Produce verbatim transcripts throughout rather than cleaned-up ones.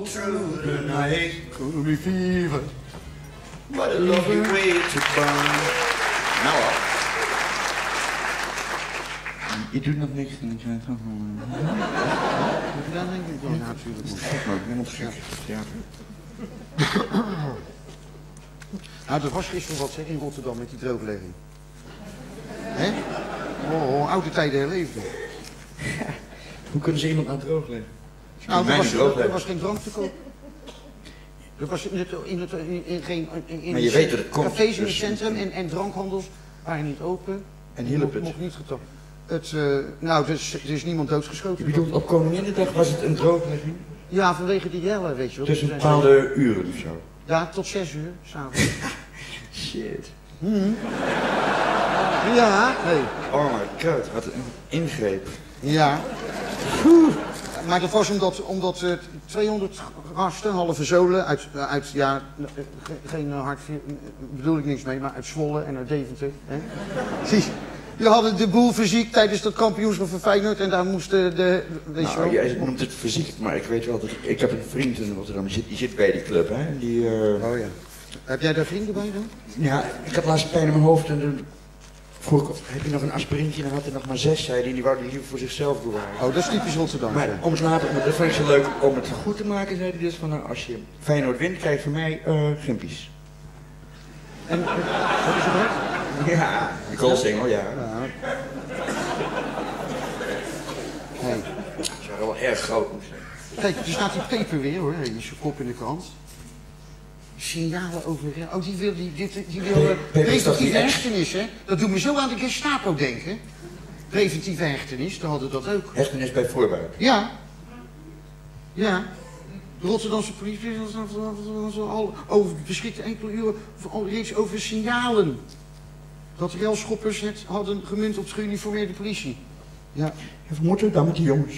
all through the night. Gonna be fever. What a lovely way to burn. Nou al. Je doet nog niks en ik ga het gewoon. Ja, denk ik wel. Ja, natuurlijk. Gek maar, helemaal gek. Ja. Nou, er was gisteren wat zeg in Rotterdam met die drooglegging. Hè? Oh, oh, oude tijden herleefden. Ja. Hoe kunnen ze iemand aan het droog leggen? Nou, er was, er, er was geen drank te koop. Er was in, het, in, het, in, in geen in, in maar je weet dat het komt. Cafés in dus het centrum en, en drankhandels waren niet open. En hielp het? Mocht niet getoond. Het, uh, nou, er is, er is niemand doodsgeschoten. Je bedoelt, op Koninginnedag was het een drooglegging? Ja, vanwege die rellen, weet je wel. Tussen bepaalde uren of zo? Ja, tot zes uur, s'avonds. Shit. Hmm. Ja, nee. Oh my god, wat een ingreep. Ja. Oeh. Maar dat was omdat, omdat uh, tweehonderd gasten, halve zolen, uit, uh, uit ja, uh, geen uh, hart, uh, bedoel ik niks mee, maar uit Zwolle en uit Deventer. Hè? Zie, die hadden de boel fysiek tijdens dat kampioenschap van Feyenoord en daar moesten de... Weet nou, je wel? Jij noemt het fysiek, maar ik weet wel dat ik, ik heb een vriend in Rotterdam, die zit, die zit bij die club, hè. Die, uh... Oh ja. Heb jij daar vrienden bij dan? Ja, ik had laatst pijn in mijn hoofd en toen vroeg ik, heb je nog een aspirintje? En dan had hij nog maar zes, zei hij, en die wou hij liever voor zichzelf bewaren. Oh, dat is typisch Rotterdam. Maar om het later, dat vond ik zo leuk, om het goed te maken, zei hij dus van, nou, als je Feyenoord wint, krijg je van mij uh, gimpies. En, uh, wat is het waard? Ja, een koolsingel, ja. Ja. Hey. Dat zou wel erg groot moeten zijn. Kijk, er staat die paper weer hoor, in zijn kop in de krant. Signalen over... Oh, die wil... Die, die, die wil uh, preventieve hechtenis, hè? Dat doet me zo aan de Gestapo denken. Preventieve hechtenis, daar hadden dat ook. Hechtenis bij voorbuik? Ja. Ja. De Rotterdamse politie al over beschikt enkele uren al reeds over signalen. Dat railschoppers het hadden gemunt op de geuniformeerde politie. Ja. En we moeten dan met die jongens.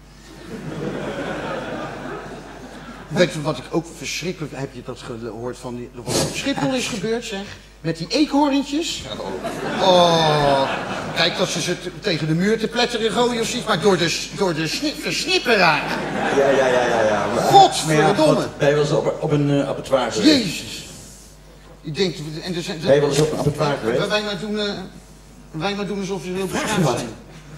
Weet je wat ik ook verschrikkelijk... Heb je dat gehoord van die... Wat op Schiphol is gebeurd, zeg? Met die eekhoorntjes. Oh. Kijk dat ze ze tegen de muur te pletteren gooien of zoiets, maar door de, door de sni versnipperaar. Ja, ja, ja, ja, ja. Godverdomme. Ben je wel eens op, op een uh, abattoir geweest? Jezus. Ik denk... En er zijn, ben je wel eens op een abattoir geweest? Wij maar doen, uh, wij maar doen alsof ze heel beschaamd zijn.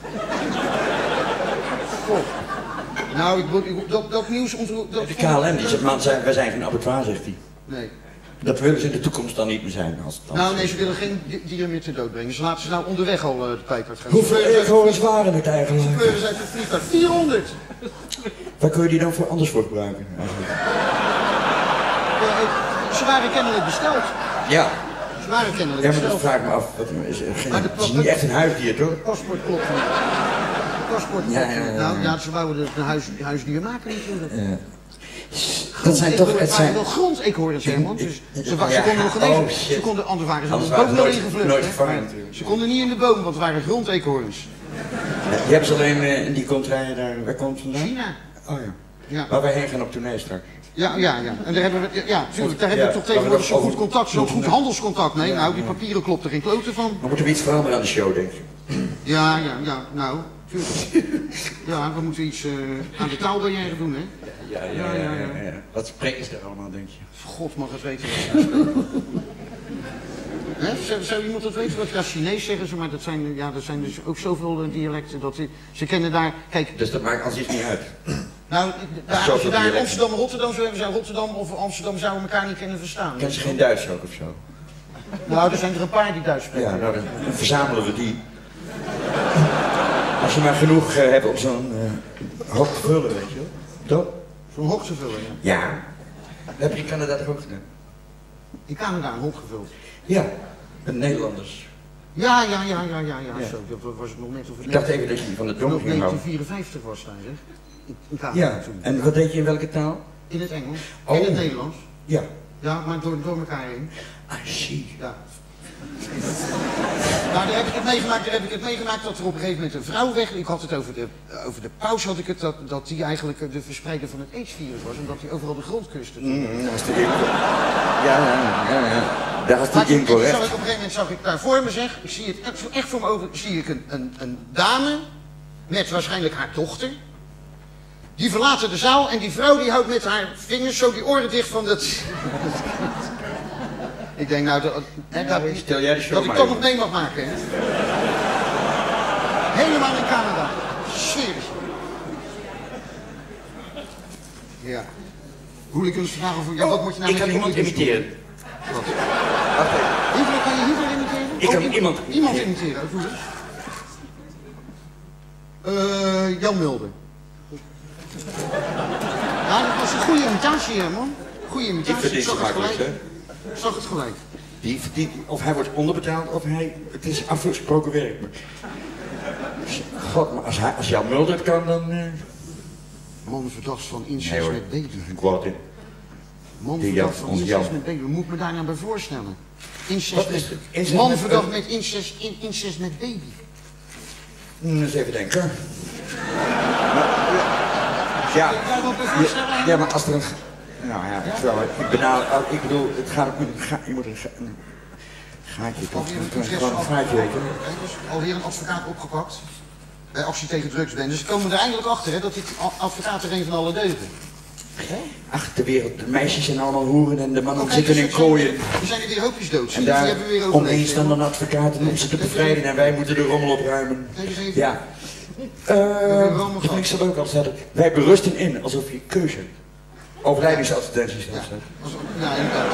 God. Nou, ik, ik, dat, dat nieuws... Dat de K L M die zegt, man, zijn, wij zijn geen abattoir, zegt hij. Nee. Dat willen ze in de toekomst dan niet meer zijn. Als het nou nee, ze willen geen dieren meer ter dood brengen. Ze laten ze nou onderweg al uh, de pijp uit gaan. Hoeveel eekhoorns waren het eigenlijk? Ze kleuren ze uit het vliegtuig. vierhonderd! Waar kun je die dan voor anders voor gebruiken? Eigenlijk? Ja, ze waren kennelijk besteld. Ja. Ze waren kennelijk besteld. Ja, maar besteld. dat vraag ik me af. Wat, is, geen, maar de, het is niet echt een huisdier, toch? Het paspoort klopt niet. Het paspoort klopt ja, ja, ja, ja. Nou ja, ze wouden het een huis, huisdier maken natuurlijk. Ja. Dat zijn toch... Het zijn wel grondeekhoorns, Herman. Dus ze, ze, ja, konden nog oh, ineens... Ze konden, anders waren ze anders in de boom nooit, ingevlucht. Nooit gevangen natuurlijk. Ze konden niet in de boom, want het waren grondeekhoorns. Ja, je hebt ze alleen uh, in die contraille daar... Waar komt het vandaan? China. Oh ja. Ja. Waar wij heen gaan op tournee straks. Ja, ja, ja. En daar hebben we, ja, tuurlijk, daar hebben we ja, toch tegenwoordig zo'n goed contact, zo'n goed handelscontact mee. Ja, nou, die papieren klopt er geen kloten van. Dan moeten we iets veranderen aan de show, denk ik. Ja, ja, ja, nou, tuurlijk. Ja, we moeten iets uh, aan de taalbarrière doen, hè? Ja, ja, ja, ja, ja, ja. Wat spreken ze er allemaal, denk je? God mag het weten wat ze spreken. Hè? Zou, zou iemand dat weten? Wat, ja, Chinees zeggen ze, maar dat zijn, ja, dat zijn dus ook zoveel uh, dialecten dat ze, ze kennen daar, kijk... Dus dat maakt als iets niet uit? Nou, daar, als je daar in Amsterdam en Rotterdam zou hebben, zou Rotterdam of Amsterdam zouden elkaar niet kunnen verstaan. Kennen ze geen Duits ook of zo? Nou, er zijn er een paar die Duits spreken. Ja, nou, dan verzamelen we die. Als je maar genoeg uh, hebt om zo'n uh, hok te vullen, weet je wel. Toch? Zo'n hok te vullen, ja. Ja. Dat heb je in Canada toch ook gedaan? In Canada een hok gevuld? Ja, met Nederlanders. Ja, ja, ja, ja, ja, ja. ja. Zo, dat was het nog net of ik dacht even dat je van de dom ging houden. negentien vierenvijftig was daar, zeg. In Canada ja, toen. En wat deed je in welke taal? In het Engels. Oh. In het Nederlands. Ja. Ja, maar door, door elkaar heen. I see. Ja. Nou, daar heb ik het meegemaakt, daar heb ik het meegemaakt dat er op een gegeven moment een vrouw weg... Ik had het over de, over de paus, had ik het, dat, dat die eigenlijk de verspreider van het AIDS-virus was. En dat hij overal de grond kuste. Mm, dat is de info. Ja, ja, ja, ja. Daar was die info, hè. Op een gegeven moment zag ik daar voor me, zeg, ik zie het echt, echt voor me over, zie ik een, een, een dame met waarschijnlijk haar dochter. Die verlaten de zaal en die vrouw die houdt met haar vingers zo die oren dicht van dat... Ik denk nou, dat, hè, dat, Stel jij de show dat ik maar toch even. nog mee mag maken. Hè? Helemaal in Canada. Serieus. Ja. Hooligans vragen voor... Ja, wat moet je nou Ik met kan die iemand hooligans imiteren. doen? Wat? Wacht even. Hitler, kan je Hitler imiteren? Ik kan Oh, iemand- Iemand imiteren, hoe is het? Eh, Jan Mulder. Ja, dat was een goede imitatie, hè, man. Goede Die imitatie. Ik verdient zag het het makkelijk, gelijk. hè? Ik zag het gelijk. Die, die, of hij wordt onderbetaald, of hij... Het is afgesproken werk. Maar- God, maar als, hij, als Jan Mulder het kan, dan... Uh... Man verdacht van incest Nee hoor, met baby. een quote in. Man Die verdacht Jan- van onze incest Jan. met baby. Hoe moet ik me daar nou bij voorstellen? Incest Wat met... is het? Incest Man met- verdacht uh, met incest, in, incest met baby. Hmm, eens even denken. Maar, ja, Kan je daar wel bij ja, voorstellen? ja, maar als er een... Nou ja, ik, wel, ik, benader, ik bedoel, het gaat ook met een ga, je moet een, ga, een gaatje toch? Alweer een Gewoon proces een gaatje weten. Kijk, dus alweer een advocaat opgepakt. Bij actie tegen drugsbendes. Ze komen er eindelijk achter hè, dat die advocaat er een van alle deugen. Ach, de wereld, de meisjes zijn allemaal hoeren en de mannen Oh, kijk, zitten in dus er zijn- kooien. Er zijn er weer hoopjes dood. En Die daar hebben we weer omheen overleefd. staan dan advocaten om ze te bevrijden en wij moeten de rommel opruimen. Kijk eens even. Ja. hebben Uh, een rommel dat vind ik gehad. zo leuk als dat. Wij berusten in alsof je keuze hebt. Overlijdingsadvertenties. Ja, dat staat. als- ja, inderdaad.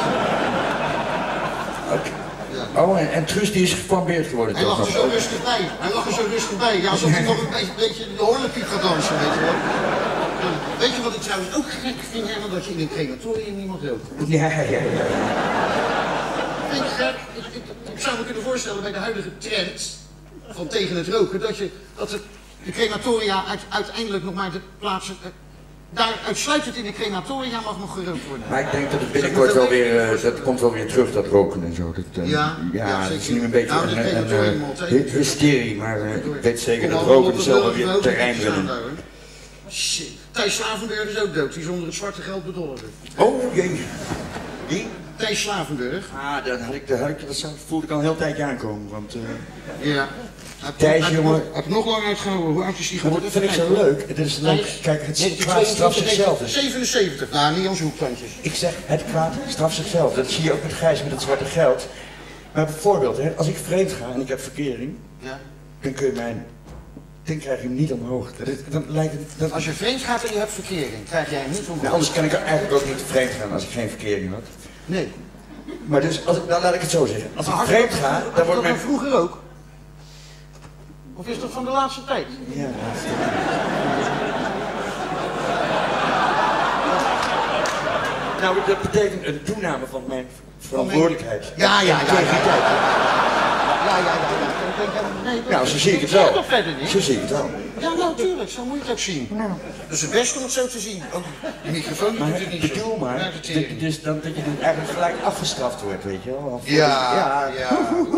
Oké. Ja. Oh, en, en Truus die is geflambeerd geworden Hij toch lag er nog? zo rustig bij. Hij lag er zo rustig bij. Ja, alsof hij nog een beetje, beetje de horlepiep gaat dansen, weet je wel. Weet je wat ik trouwens ook gek vind, Herman? Dat je in een crematorium niemand rookt. Ja, ja, ja. Vind je gek? Ik, ik, ik zou me kunnen voorstellen bij de huidige trend van tegen het roken, dat, je, dat de, de crematoria uit, uiteindelijk nog maar de plaatsen... eh, daar uitsluitend in de crematoria mag nog gerookt worden. Maar ik denk dat het binnenkort wel weer, uh, dat komt wel weer terug, dat roken en zo. Dat, uh, Ja, ja, ja, dat is zeker. nu een beetje Nou, een, dat een, crematorium een, altijd. hy- hysterie, maar uh, ik weet zeker Kom dat allemaal roken op de zelf lullige weer roken terrein staan winnen. daar, hoor. Shit. Thijs Slavenburg is ook dood. Die is onder het zwarte geld bedolven. Oh jee. Wie? Thijs Slavenburg. Ah, dat, had ik, dat, had ik, dat zou- voelde ik al een heel tijdje aankomen. Want, uh, Ja. Hij Thijs, heeft jongen. nog- Hij heeft nog lang uitgehouden. Hoe oud is hij maar geworden? dat vind ik zo leuk. Het is leuk. Kijk, het kwaad straft zichzelf. Dus. zevenenzeventig. Nou, niet ons hoektandjes. Ik zeg, het kwaad straft zichzelf. Dat zie je ook met Gijs met het zwarte geld. Maar bijvoorbeeld, hè, als ik vreemd ga en ik heb verkering, Ja. dan kun je mijn... Dan krijg je hem niet omhoog. Dat is- Dan lijkt het... Dan, Als je vreemd gaat en je hebt verkering, krijg jij hem niet omhoog. nou, anders kan ik er eigenlijk ook niet vreemd gaan als ik geen verkering had. Nee. Maar dus, als ik, dan laat ik het zo zeggen. Als ik Maar had vreemd je dat- ga, had dan je wordt dat mijn... nou vroeger ook? Of is dat van de laatste tijd? Ja, nou, dat betekent een toename van mijn verantwoordelijkheid. Ja, ja, ja. Tegen die tijd. Ja, ja, ja. ja. Ik denk, ja, nee, dat- Nou, zo zie ik het dat wel. toch verder niet? Zo zie ik het wel. Ja, nou, tuurlijk. Zo moet je het ook zien. Dat is het beste om het zo te zien. Ook de microfoon Maar doet het niet bedoel zo. maar, Ja, de tering. dat- dus dan, dat je dan eigenlijk gelijk afgestraft wordt, weet je wel. Of- Ja, ja. ja.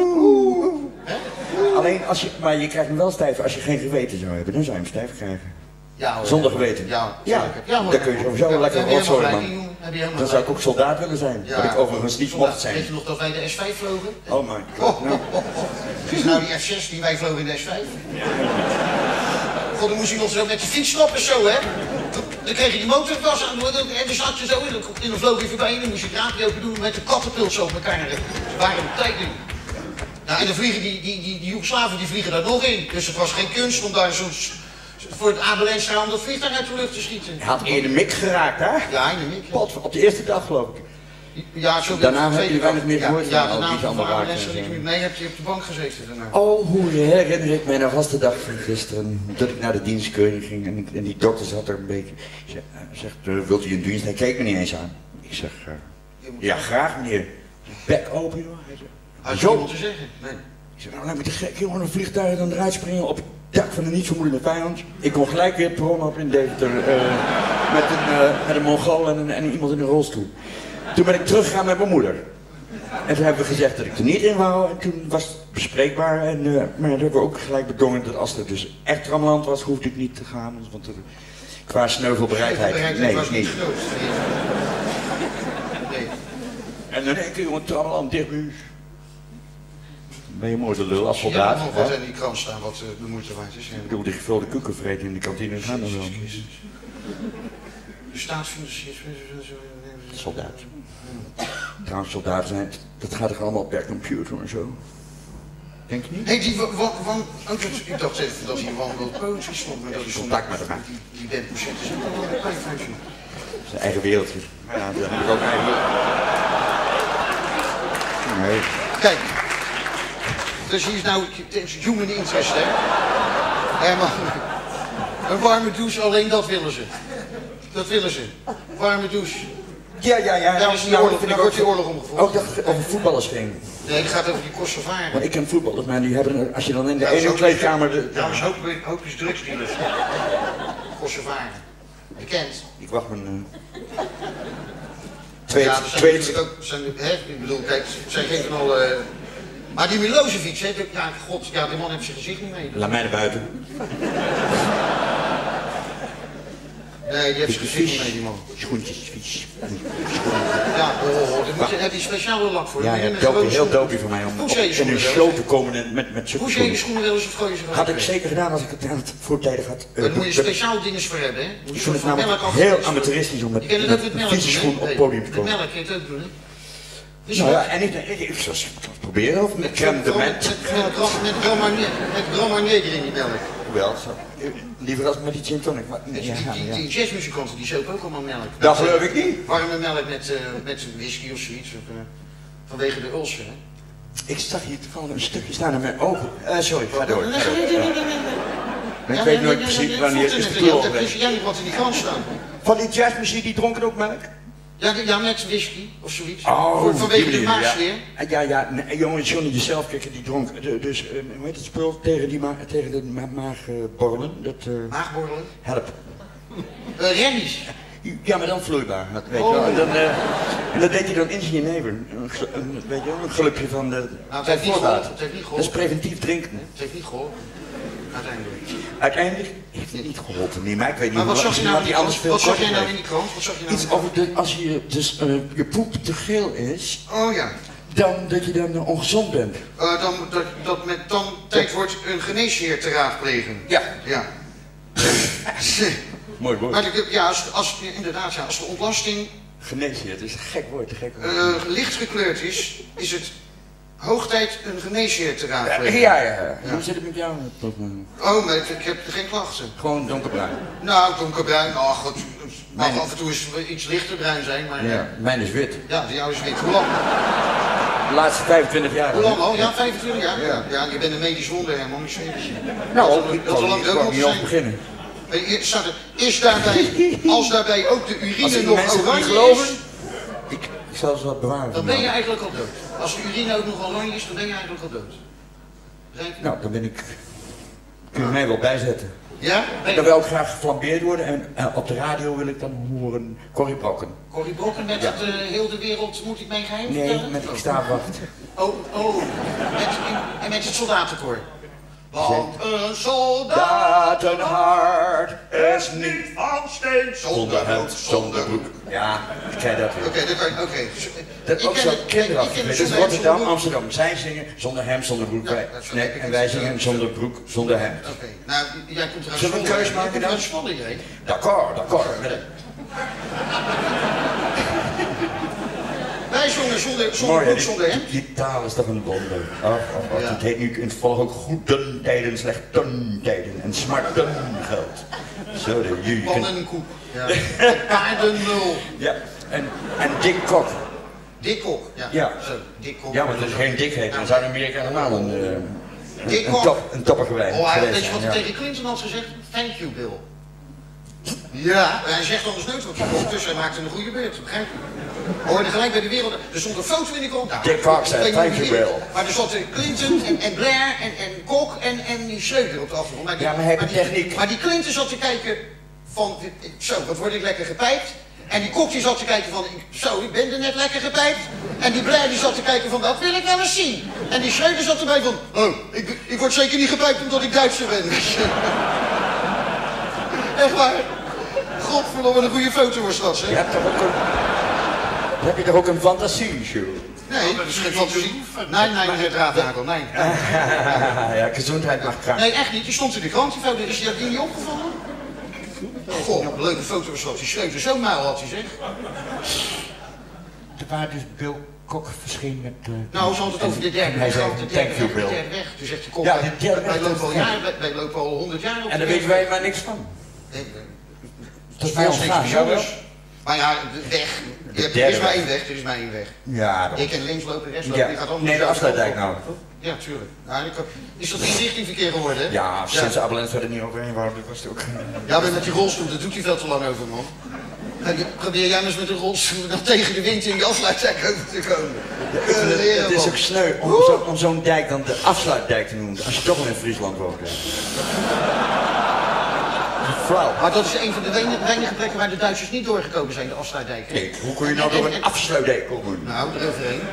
Alleen als je, maar je krijgt hem wel stijf als je geen geweten zou hebben, dan zou je hem stijf krijgen. Ja, hoor. Zonder geweten. Ja, Ja, zeker. Ja, hoor. dan kun je sowieso Ja, lekker heb je rotzooi, helemaal man. gelijk in, jongen. Heb je helemaal Dan zou ik gelijk. ook soldaat willen zijn, Ja. wat ik overigens niet Soldaat. mocht zijn. Weet je nog dat wij de S vijf vlogen? Oh my god, nou. Is nou die F zes die wij vlogen in de S vijf? God, dan moest hij nog zo met je fiets stoppen zo, hè? Dan kreeg je die motortas aan en dan zat je zo in, en dan vloog je voorbij en dan moest je het raampje open doen met de kattenpult zo op elkaar. Dat waren de tijden. Nou, en dan vliegen die, die, die, die Joegoslaven die vliegen daar nog in. Dus het was geen kunst om daar zo'n voor het Abelenstraal om dat vliegtuig uit de lucht te schieten. Hij had eerder mik geraakt, hè? Ja, in de mik. Pot, op de eerste dag geloof ik. Ja, zo Daarna de heb je tweede weinig dag. meer Ja, gehoord van Ja, al daarna die van allemaal Abelenstraal raakten en niks zo. meer. Nee, heb je op de bank gezeten daarna. Oh, hoe herinner ik mij nou vast de dag van gisteren, dat ik naar de dienstkeuring ging en, ik, en die dokter zat er een beetje, zeg, uh, zegt, uh, wilt u een dienst? Hij keek me niet eens aan. Ik zeg, uh, ja graag meneer. Bek open joh. Hij zegt, Had je zo. iemand te zeggen? Nee. Ik zeg, nou lijkt me te gek jongen, een vliegtuig dan eruit springen op het dak van een niet vermoedende vijand. Ik kon gelijk weer het perron op in Deventer uh, met, een, uh, met een Mongool en, een, en iemand in een rolstoel. Toen ben ik teruggegaan met mijn moeder. En toen hebben we gezegd dat ik er niet in wou en toen was het bespreekbaar. En, uh, maar toen hebben we ook gelijk bedongen dat als het dus echt rammeland was, hoefde ik niet te gaan. Want er, qua sneuvelbereidheid, nee, was niet. niet groot. Nee. En dan denk ik, jongen, trammeland dicht bij u. Ben je mooi de lul als Ja, soldaat. nog hè? wat in die krant staan wat uh, de moeite waard is. Ik bedoel, die gevulde koeken vreten in de kantine gaan dan wel. De staatsfinanciers... Soldaat. Trouwens, soldaten zijn, dat gaat er allemaal per computer en zo. Denk je niet? Hé, hey, die van... van, van oh, dat, ik dacht even dat hij gewoon wel pootjes stond, maar dat is contact met elkaar. Die, die bandprocent is ook wel een pijnfunctie. Dat is een eigen wereldje. Maar ja, dat heb ik ook een eigen wereld. Nee. Kijk. Dus hier is nou human interest, hè? Herman. Een warme douche, alleen dat willen ze. Dat willen ze. Warme douche. Ja, ja, ja. Daar is die oorlog, daar wordt die oorlog omgevoerd. Ook dat het over voetballers ging. Nee, het gaat over die Kosovaren. Want ik ken voetballers, maar die hebben, als je dan in de Ja, ene zo- kleedkamer... De, Nou, is hoop, hoopjes drugsdealers. Kosovaren. Bekend. ik wacht mijn... Uh, twee, Ja, dat zijn twee, natuurlijk ook, zijn, hè, ik bedoel, kijk, het zijn geen van alle... Maar die Milosevic, hè, de- ja, god, ja, die man heeft zijn gezicht niet mee. laat mij naar buiten. Nee, die heeft zijn gezicht niet mee, die man. Schoentjes, vies. Ja, oh, oh, daar moet je, heb je speciale lak voor. Ja, Moet je ja, met dopie, rode heel schoenen- dopie voor mij om Hoe op, zei je in schoenen een wel show eens? te komen met, met, met zulke Hoe zou je die schoenen. schoenen wel eens of gooi je ze gewoon Had ik weg? zeker gedaan als ik het had voortijdig had. Uh, Daar moet je be- speciaal dingen voor hebben, hè? Moet je Ik soort vind het van namelijk melk heel afgeven. amateuristisch om met, Je kent het met ook met een melk vieze doen, hè? schoen op het Nee, podium te met komen. melk kun je het ook doen, hè? Dus Nou je- ja, en ik, ik, ik, ik zou het proberen of met crème de Met, menthe. met, met, Grand- met Grand Marnier, met Grand Marnier erin die melk. Hoewel, zo, liever als met die gin tonic. Maar, Die, ja, die, ja. die jazzmuzikanten die sopen ook allemaal melk. Dat geloof ik niet. Warme melk met, uh, met whisky of zoiets. Of, uh, vanwege de ulcer, hè? Ik zag hier toevallig een stukje staan in mijn ogen. Uh, sorry, ga door. Nee, Ga nee, door. nee, nee, nee, nee. Maar Ja, ik weet nee, nooit nee, precies nee, wanneer nee, is nee, de nee, kleur nee, geweest. jij niet wat in die krant staan. Van die jazzmuziek, die dronken ook melk? Ja, die- ja, met whisky of zoiets. Oh, Voor, vanwege die de bedoel je, maagsfeer. Ja, ja, ja nee, jongen, Johnny zelf, kijk, die dronk, de- dus, uh, hoe heet het spul, tegen, die ma tegen de ma maagborrelen, dat uh, Maagborrelen. helpt. Uh, Rennies. Ja, maar dan vloeibaar, dat weet je Oh. wel. En, dan, uh, en dat deed hij dan in zijn jenever, een, gl- een, weet je wel, een glupje van de... Nou, het heeft niet geholpen. Het heeft niet Dat is geholpen. preventief drinken. Het heeft niet geholpen. Uiteindelijk. Uiteindelijk heeft het niet geholpen, nee, maar ik weet niet Maar wat hoe- zag je nou in die hij anders krant? veel Wat zag jij korter nou in kreeg. die krant? Wat zag je nou in Iets die over de, als je dus, uh, je poep te geel is, krant? Oh ja. dan dat je dan uh, ongezond bent. Uh, dan, dat, dat met dan tijd wordt een geneesheer te raadplegen. Ja. Ja. Mooi woord. Maar de- ja, als, als, inderdaad, ja, als de ontlasting Geneesheer, het is een gek woord, een gek woord. uh, licht gekleurd is, is het hoog tijd een geneesheer te Ja, raadplegen. ja, ja. Hoe zit het met jou? Oh, maar ik, ik heb geen klachten. Gewoon donkerbruin. Nou, donkerbruin, oh god, het mag Mijn- af en toe eens iets lichter bruin zijn, maar Ja, mijn is wit. ja, die jou is wit. Hoe lang? De laatste vijfentwintig jaar. Hoe lang al? Ja, vijfentwintig jaar? Ja, ja je bent een medisch wonder, Herman, ik zweer het je. Nou, dat, ik dat kan er lang niet, dood kan moet niet aan zijn. beginnen. Eh, hier staat er, is daarbij, als daarbij ook de Als urine ik nog mensen niet oranje geloven, is, ik, ik zal ze wat bewaren. dan van ben je jou. eigenlijk al dood. Als de urine ook nog oranje is, dan ben je eigenlijk al dood. Begrijp je? Nou, dan ben ik... Kun je mij wel bijzetten. Ja? Ben Dan je wil ik graag geflambeerd worden en uh, op de radio wil ik dan horen Corrie Brokken. Corrie Brokken met Ja. het, uh, heel de wereld moet ik mijn geheim Nee, vertellen? met ik sta wacht. Oh, oh, met, en met het soldatenkoor. Want een soldaat Datenhart is niet van steen zonder hemd, zonder broek. Ja, ik krijg dat weer. Oké, dat kan je, oké. Dat Ik ook ken zo het- ik kinderachtig. ken Dit het is zonder hemd, Rotterdam, zonder broek. Amsterdam. Zij zingen zonder hemd, zonder broek. Ja, Wij- dat is wel nee, lekker. en wij zingen zonder broek, zonder hemd. Oké, nou, jij komt eruit Zullen we een Zwolle. keuze maken Jij komt dan? uit Zwolle, jij. D'accord, d'accord. Wij zongen zonder, zonder Mooi, hè? broek, zonder hemd. Die, die taal is toch een wonder. Oh, oh, oh. Ja. Het heet nu in het volg ook goede tijden, slechte tijden en smarten geld. Zo, de je kunt- Pannenkoek. Ja. Paardenmul. Ja, en, en Dick Kok. Dikkok. Ja. Ja. Zo, Dikkok. Ja, maar dat is geen dikheid. Dan zou Amerika helemaal een, uh, een, Dick een, Kok. top, een topper geweest Oh, hij, geweest weet je wat zijn, hij ja. tegen Clinton had gezegd? Thank you, Bill. Ja, hij zegt anders nooit wat. Ondertussen hij maakte een goede beurt, begrijp je? Hoorde gelijk bij de wereld. Er stond een foto in de krant. Nou, Dick Kok zei, ik weet niet thank wie- you, Bill. Maar er zat Clinton en, en Blair en, en Kok en, en die Schreuder op de achtergrond. Maar die, Ja, maar hij heeft die- techniek. Maar die Clinton zat te kijken van, zo, wat word ik lekker gepijpt. En die Kok die zat te kijken van, zo, ik ben er net lekker gepijpt. En die Blair die zat te kijken van, dat wil ik wel eens zien. En die Schreuder zat erbij van, oh, ik, ik word zeker niet gepijpt omdat ik Duitser ben. Echt waar. Godverdomme, wat een goede foto was dat, Je hè? hebt toch ook een, dan heb je toch ook een fantasieshow? Nee, dat is geen fantasie. Nee, nee, meneer Draadnagel, nee. Ja, gezondheid mag kraken. Nee, echt niet. Die stond in de krant, die foto. Is je dat die niet opgevallen? Goh, wat een leuke foto was dat. Die sleutel zo'n muil had hij, zeg. Er waren dus Bill Kok verscheen met... Uh, nou, ze had het over de derde weg. Hij zei, de thank you, Bill. weg. Toen zegt de Kok, ja, wij, wij, wij, lopen al jaar, wij, wij lopen al honderd jaar op. En daar weten wij maar niks van. Nee, dat is bij ons niks bijzonders. Maar ja, de weg. De er is maar één weg, er is maar één weg. Ja, dat... Ik kan links lopen, rechts lopen. Ja. Die gaat allemaal nee, de afsluitdijk nou. Ja, tuurlijk. Nou, is dat inrichtingverkeer geworden, hè? Ja, sinds ja. Abelens er niet overheen wou, was het ook... Ja, maar met die rolstoel, dat doet hij veel te lang over, man. Probeer jij eens met een rolstoel nog tegen de wind in die afsluitdijk over te komen. Ja, het, leren, het is ook sneu om, zo, om zo'n dijk dan de afsluitdijk te noemen, als je toch al in Friesland woont. Flauw. Maar dat is een van de weinige plekken waar de Duitsers niet doorgekomen zijn, de afsluitdijk. Nee, hoe kun je nou door een afsluitdijk komen? Nou, eroverheen.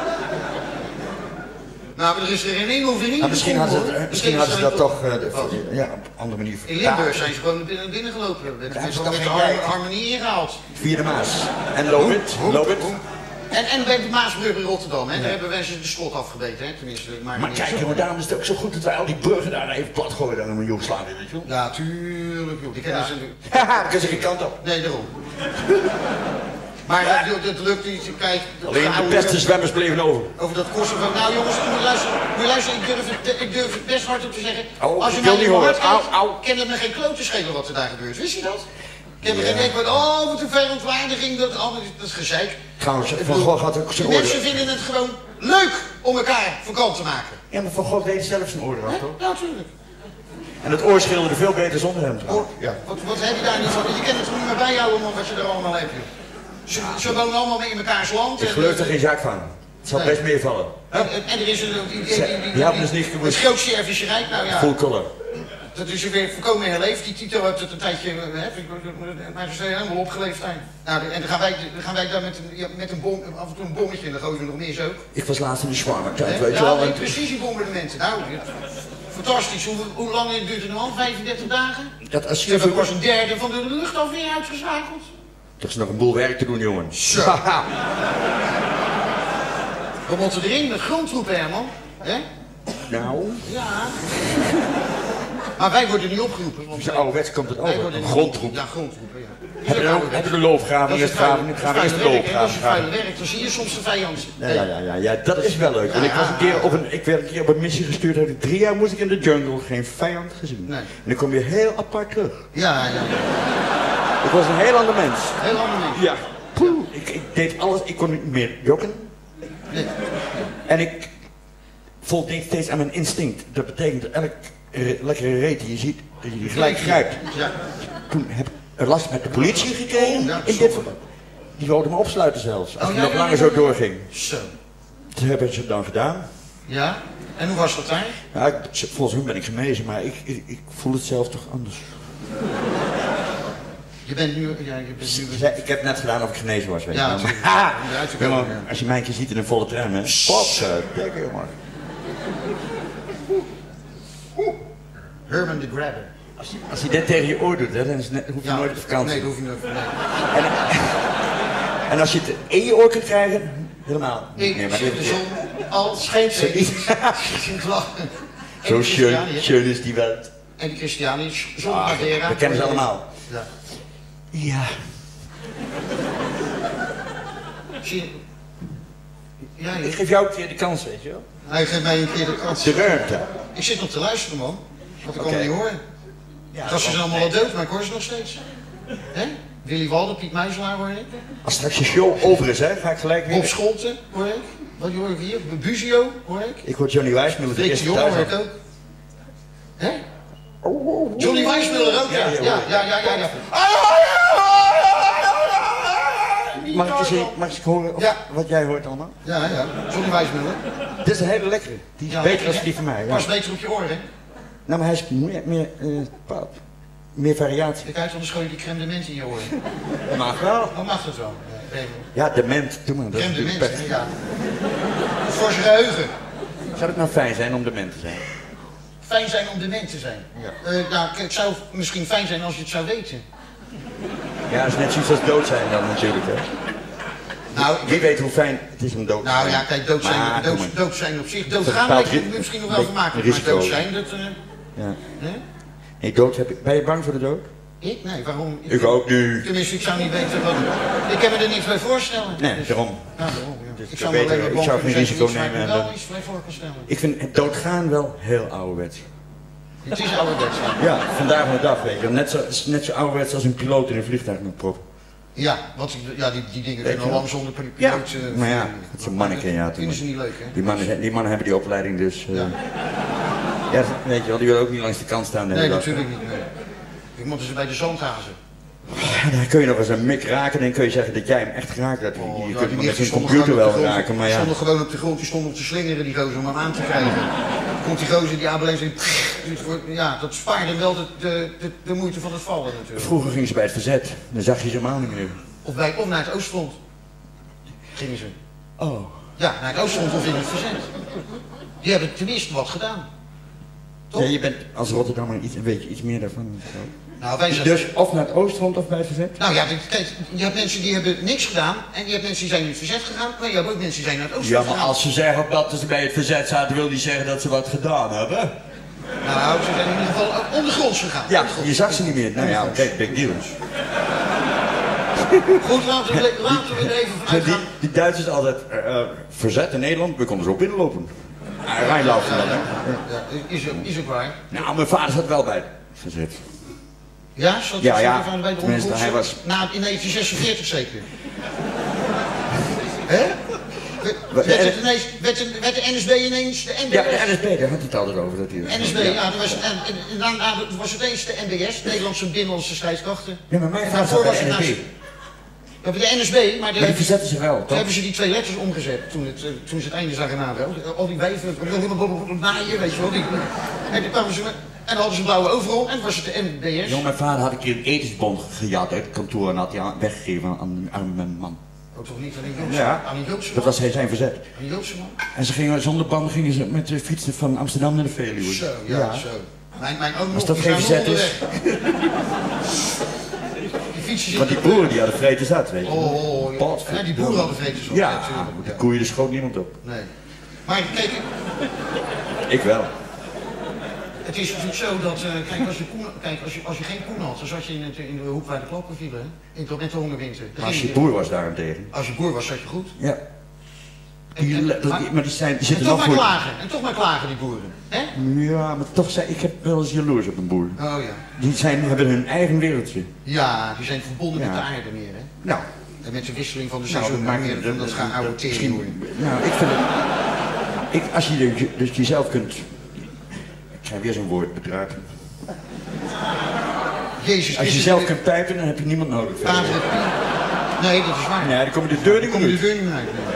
Nou, maar er is er geen één overeen. Nou, misschien hadden ze, het, misschien hadden ze dat toch uh, de, ja, op een andere manier vertaald. In Limburg zijn ze gewoon binnen, binnen gelopen. Met, met, met de har harmonie ingehaald. Via de Maas. En Lobit. Lobit. En, en bij de Maasbrug in Rotterdam, hè, ja. Daar hebben mensen de slot afgebeten, hè, tenminste. Maar, maar kijk, jongen, daarom is het ook zo goed dat wij al die bruggen daar even plat gooien dan een Joegoslavië, weet je wel? Ja, tuurlijk, joh. Die kennen ja. ze... Haha, daar kun je geen kant op. Nee, daarom. Maar ja. dat, dat lukt niet, kijk... Alleen de beste zwemmers bleven over. Over dat Kosovo. Nou jongens, moet je luisteren, moet je luisteren, ik durf, het, ik durf het best hard op te zeggen. Oh, als je mij niet horen. Au, au. Kan het me geen klote schelen wat er daar gebeurt, wist je dat? Ik heb er geen enkel, oh wat een verontwaardiging, dat, oh, dat is gezeik. Trouwens, Van Gogh had ook zijn oordeel. oordeel. Mensen vinden het gewoon leuk om elkaar vakant te maken. Ja, maar Van Gogh deed zelf zijn oordeel af, toch? Ja, natuurlijk. En het oor schilderde veel beter zonder hem trouwens. Ja. Wat, wat heb je daar niet van? Je kent het niet meer bijhouden, man, wat je er allemaal hebt. Ze, ze wonen allemaal mee in mekaars land. Ik geloof er geen zaak van. Het zal nee. best meevallen. En, en, en er is een... Die, die, die, die, die hebben dus niet gewust. Het grootste erfischerijk, nou ja. Full color. Dat is weer voorkomen herleefd. Die Tito heeft het een tijdje, hè, maar ze zijn helemaal opgeleefd zijn. Nou, en dan gaan wij, dan gaan wij daar met een, ja, met een bom, af en toe een bommetje en dan gooien we nog meer zo. Ik was laatst in de Schwarmertijd, weet ja, je wel. Ja, precisiebombardementen. Nou, fantastisch. Hoe, hoe lang duurt het nou? vijfendertig dagen? Dat als je hebt pas een derde van de luchtafweer uitgeschakeld. Er is nog een boel werk te doen, jongen. Zo. We moeten erin met grondtroepen, Herman. Hè? Nou. Ja. Maar wij worden niet opgeroepen. Want zo ouderwets komt het over. Grondtroep. Ja, grondtroepen, ja. Hebben we nou, de loofgraven, eerst graven, nu gaan we eerst de loofgraven. Dat is het vuile werk, dan zie je soms de vijand. Ja, ja, ja, ja, ja, dat is wel leuk. Want ik, was een keer op een, ik werd een keer op een missie gestuurd, heb ik drie jaar moest ik in de jungle, geen vijand gezien. Nee. En dan kom je heel apart terug. Ja, ja. Ik was een heel ander mens. Heel ander mens. Ja. Poeh. Ik, ik deed alles, ik kon niet meer jokken. Nee. En ik voldeed steeds aan mijn instinct. Dat betekent dat elk re, lekkere reet die je ziet, dat je die gelijk grijpt. Ja. Toen heb ik last met de politie gekregen, oh, ja, in dit verband. Die wilden me opsluiten zelfs, als oh, het ja, nog ja, langer ja, ja. zo doorging. Zo. Dat hebben ze dan gedaan. Ja? En hoe was dat daar? Ja, ik, volgens hun ben ik genezen, maar ik, ik, ik voel het zelf toch anders. Je bent nu... Ja, je bent nu... Ik heb net gedaan of ik genezen was, weet je ja, wel. Ja, ja, als je mij een keer ziet in een volle tram, hè. Potverdikke, jongen. Herman de Grabber. Als je, als je dit tegen je oor doet, hè, dan is net, hoef je ja, nooit op vakantie. Nee, dat hoef je nooit. Nee. En, en als je het in je oor kunt krijgen, helemaal. Ik nee, maar zie de zon als schijnt lachen. Zo schön, schön is die welt. En die Christiani, zon Madeira. We kennen ze allemaal. Ja. Ja. Zie ja, ik geef jou een keer de kans, weet je wel. Hij geeft mij een keer de kans. De ruimte. Ik zit nog te luisteren, man. Want ik okay. kan het niet horen. Ja, dat ze zijn allemaal al dood, maar ik hoor ze nog steeds. Hè? Willy Walden, Piet Muizelaar hoor ik. Als straks je show over is, hè, ga ik gelijk weer... Bob Scholten hoor ik. Wat hoor ik hier? Buzio hoor ik. Ik hoor Johnny Weissmuller de eerste thuis hoor ik ook. Hè? Johnny Weissmuller ook, ja. Ja, ja, ja, ja. ja, ja. Mag ik eens, mag ik eens horen of, ja. wat jij hoort allemaal? Ja, ja. Johnny Weissmuller. Dit is een hele lekkere. Die is ja, beter dan die van mij. Ja. Pas beter op je oren, hè? Nou, maar hij is meer, meer, uh, meer variatie. Kijk uit, anders gooi je die crème de ment in je oren. Dat mag wel. Dat mag het wel. Ja, ja dement. Doe maar. Dat crème de ment, ja. Voor zijn geheugen. Zou het nou fijn zijn om dement te zijn? Fijn zijn om dement te zijn? Ja. Uh, nou, het zou misschien fijn zijn als je het zou weten. Ja, dat is net zoiets als dood zijn dan natuurlijk, hè. Nou, wie weet hoe fijn het is om dood te zijn. Nou ja, kijk, dood zijn, maar, dood, dood zijn op zich, dood gaan weet je misschien nog wel vermakelijk, maar dood zijn, dat... Uh, ja. Huh? Nee, dood heb ik... Ben je bang voor de dood? Ik? Nee, waarom? Ik ook nu. Tenminste, ik zou niet weten wat... Ik kan me er niks bij voorstellen. Nee, dus, daarom. Ja, daarom, ja. Dus ik zou beter, me alleen maar ik bang zou kunnen geen zeggen, risico iets waar ik nemen me en wel dan- iets bij voor kan stellen. Ik vind het doodgaan wel heel ouderwets. Het is ouderwets, ja. Ja, vandaag de dag, weet je. Net zo, het is net zo ouderwets als een piloot in een vliegtuig met prop. Ja, want die- ja, die, die dingen Weet kunnen je al wel? lang zonder piloot. Ja, eh, maar ja, vliegen. het is een manneke, ja, Dat vinden toen- ze niet leuk, hè? Die mannen, die mannen hebben die opleiding, dus... Uh, Ja. ja, weet je wel, die willen ook niet langs de kant staan. de Nee, hele dag. natuurlijk niet. Nee. Ik moeten ze bij de zandhazen. Ja, dan kun je nog eens een mik raken en dan kun je zeggen dat jij hem echt geraakt hebt. Oh, je ja, kunt die hem met nichtjes een stonden computer gewoon wel op de grond. raken, maar Die ja. stonden gewoon op de grond, die stonden op te slingeren, die gozer, om hem aan te krijgen. Komt die gozer die aanbeleeft en ja, dat spaarde wel de, de, de, de moeite van het vallen natuurlijk. Vroeger gingen ze bij het verzet, dan zag je ze helemaal niet meer. Of, bij, of naar het Oostfront gingen ze. Oh. Ja, naar het Oostfront of in het verzet. Die hebben tenminste wat gedaan. Toch? Ja, je bent als Rotterdammer iets, een beetje iets meer daarvan. Nou, wij zijn... Dus of naar het Oostfront of bij het verzet? Nou ja, kijk, je hebt mensen die hebben niks gedaan en je hebt mensen die zijn in het verzet gegaan, maar je hebt ook mensen die zijn naar het Oostfront Ja, maar gegaan. als ze zeggen dat ze bij het verzet zaten, wil die zeggen dat ze wat gedaan hebben. Nou, ze zijn in ieder geval ondergronds gegaan. Ja, Ondergronds. je zag ze niet meer. Nou ja, oké, big deal. Goed, laten we, laten we er even vanuit Die, gaan. die Duitsers altijd uh, uh, verzet in Nederland, we konden zo binnenlopen. Uh, Rijnlopen dan, hè. Ja, is, is ook waar. Nou, mijn vader zat wel bij het verzet. Ja, zat Ja, zat ja. er van bij de Tenminste, ondergrondse? hij was- Na, in negentien zesenveertig zeker. Hè? Wat- Werd, het ineens, werd, de, werd de N S B ineens de N B S? Ja, de N S B, daar had hij het altijd over. Dat hij N S B, ja, dat was, en, en, en daarna was het eens de N B S, Nederlandse Binnenlandse Strijdkrachten. Ja, maar mijn En vader daarvoor zat was bij het de N S B. naast- Ja, bij de N S B, maar, de, Maar die verzetten ze wel, toen toch? hebben ze die twee letters omgezet toen, het, eh, toen ze het einde zagen naderen. Al die wijven, naaien, weet je wel. Die, en, toen kwamen ze, met- en dan hadden ze een blauwe overal en dan was het de N B S. Jong, mijn vader had een keer een etensbon gejat uit het kantoor en had hij aan- weggegeven aan, aan mijn man. Ook toch niet aan een Joodse, Ja, aan een Joodse dat man? was hij zijn verzet. Aan een Joodse man? En ze gingen zonder band gingen ze met de fietsen van Amsterdam naar de Veluwe. Zo, ja, zo. Mijn, mijn oom Als nog, dat die geen zijn verzet is. onderweg. Die fietsen Want die zitten- boeren die hadden vreten zat, weet je. Oh, ja. Pot, Ja, die boeren hadden vreten zo. Ja, natuurlijk. de koeien, er schoot niemand op. Nee. Maar kijk, Ik wel. het is natuurlijk zo dat, eh, kijk, als je, koen, kijk als, je, als je geen koen had, dan zat je in, het, in de hoek waar de kloppen vielen. hè. In de, met de hongerwinter. Dan Maar als ging je boer was daarentegen. Als je boer was, zat je goed. Ja. En, Die, en- dat- maar, die- maar die, zijn, die en zitten toch nog maar goed. klagen. En toch maar klagen, die boeren. Hè? Ja, maar toch zei ik heb wel eens jaloers op een boer. Oh ja. Die zijn, hebben hun eigen wereldje. Ja, die zijn verbonden Ja. met de aarde meer, hè. Nou, En met de wisseling van de nou seizoenen maakt meer het- van dat gaan oude misschien- tering. Nou, ik vind het... Ik, als je dus- dus jezelf kunt... Ik ga weer zo'n woord bedruipen. Jezus Als je Christus, zelf de- kunt pijpen, dan heb je niemand nodig. Vader verder. het Pien. Nee, dat is waar. Nee, dan kom je de deur niet Dan meer kom je de uit. deur niet meer uit. nee.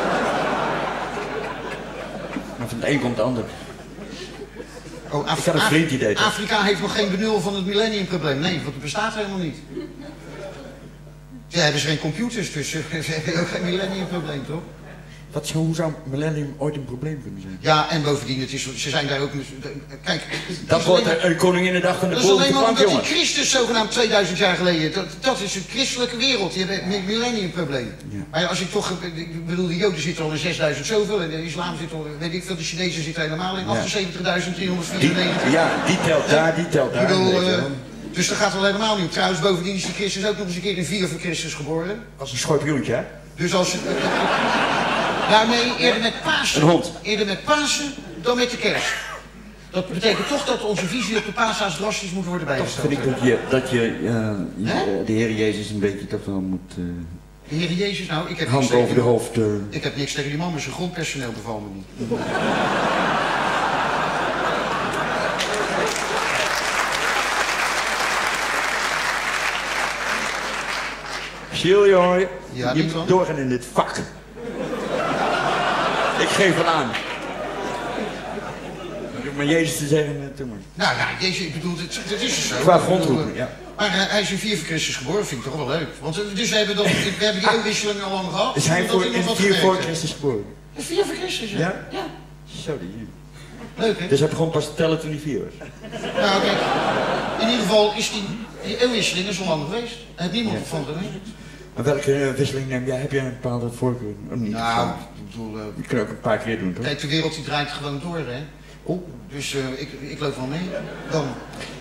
Maar van het een komt het ander. Oh, Af- Ik had een vriend die deed dat. Afrika heeft nog geen benul van het millenniumprobleem. Nee, want het bestaat helemaal niet. Ze hebben ze geen computers, dus ze ze hebben ook geen millenniumprobleem, toch? Wat zou, hoe zou millennium ooit een probleem kunnen zijn? Ja, en bovendien, het is, ze zijn daar ook... Kijk, Dat is wordt alleen- een Koninginnedag van de dat is boel op alleen de maar plank, omdat die jongen. Christus zogenaamd tweeduizend jaar geleden... Dat, dat is een christelijke wereld, die hebben een millenniumprobleem. Ja. Maar als ik toch... Ik bedoel, de Joden zitten al in zesduizend zoveel... en de islam zit al... Weet ik veel, de Chinezen zitten helemaal in Ja. achtenzeventigduizend Die, driehonderdvierennegentig. ja, die telt daar, die telt Ik daar. bedoel, weet je eh, wel. dus dat gaat wel helemaal niet. Trouwens, bovendien is die Christus ook nog eens een keer in vier voor Christus geboren. Als een schorpioentje, hè? Dus als... Nou nee, eerder met Pasen. Een hond. Eerder met Pasen dan met de kerst. Dat betekent toch dat onze visie op de paashaas drastisch moet worden Toch bijgesteld. vind ik dat je, dat je, ja, je, Hè? eh, de Heer Jezus een beetje toch wel moet... eh, De Heer Jezus, nou, ik heb niks hand tegen over de die- hoofd... eh, Ik heb niks tegen die man, maar zijn grondpersoneel bevalt me niet. Chill, jongen. Ja, je niet moet dan. doorgaan in dit vak. Ik geef het aan. Om maar Jezus te zeggen, eh, doe maar. Nou, nou, Jezus, ik bedoel, het, het is dus zo. Qua Ik bedoel, grondroepen, eh, ja. Maar eh, hij is in vier voor Christus geboren, vind ik toch wel leuk. Want eh, dus we hebben, dan, we hebben die eeuwwisseling al lang gehad. Is hij zonder voor, dat in iemand wat vier gemerkt voor heeft. Christus geboren? In vier voor Christus, ja. Ja? Ja. Zo, die. Leuk, hè? Dus hij begon pas te tellen toen hij vier was. Nou, kijk, in ieder geval is die, die eeuwwisseling is al lang geweest. Daar heeft niemand van geweest. Maar welke eh, wisseling neem jij? Heb jij een bepaalde voorkeur? Of niet? Nou, ik bedoel, eh, Je kunt ook een paar keer doen, toch? kijk, de wereld die draait gewoon door, hè. Oh. Dus eh, ik, ik loop wel mee. Dan.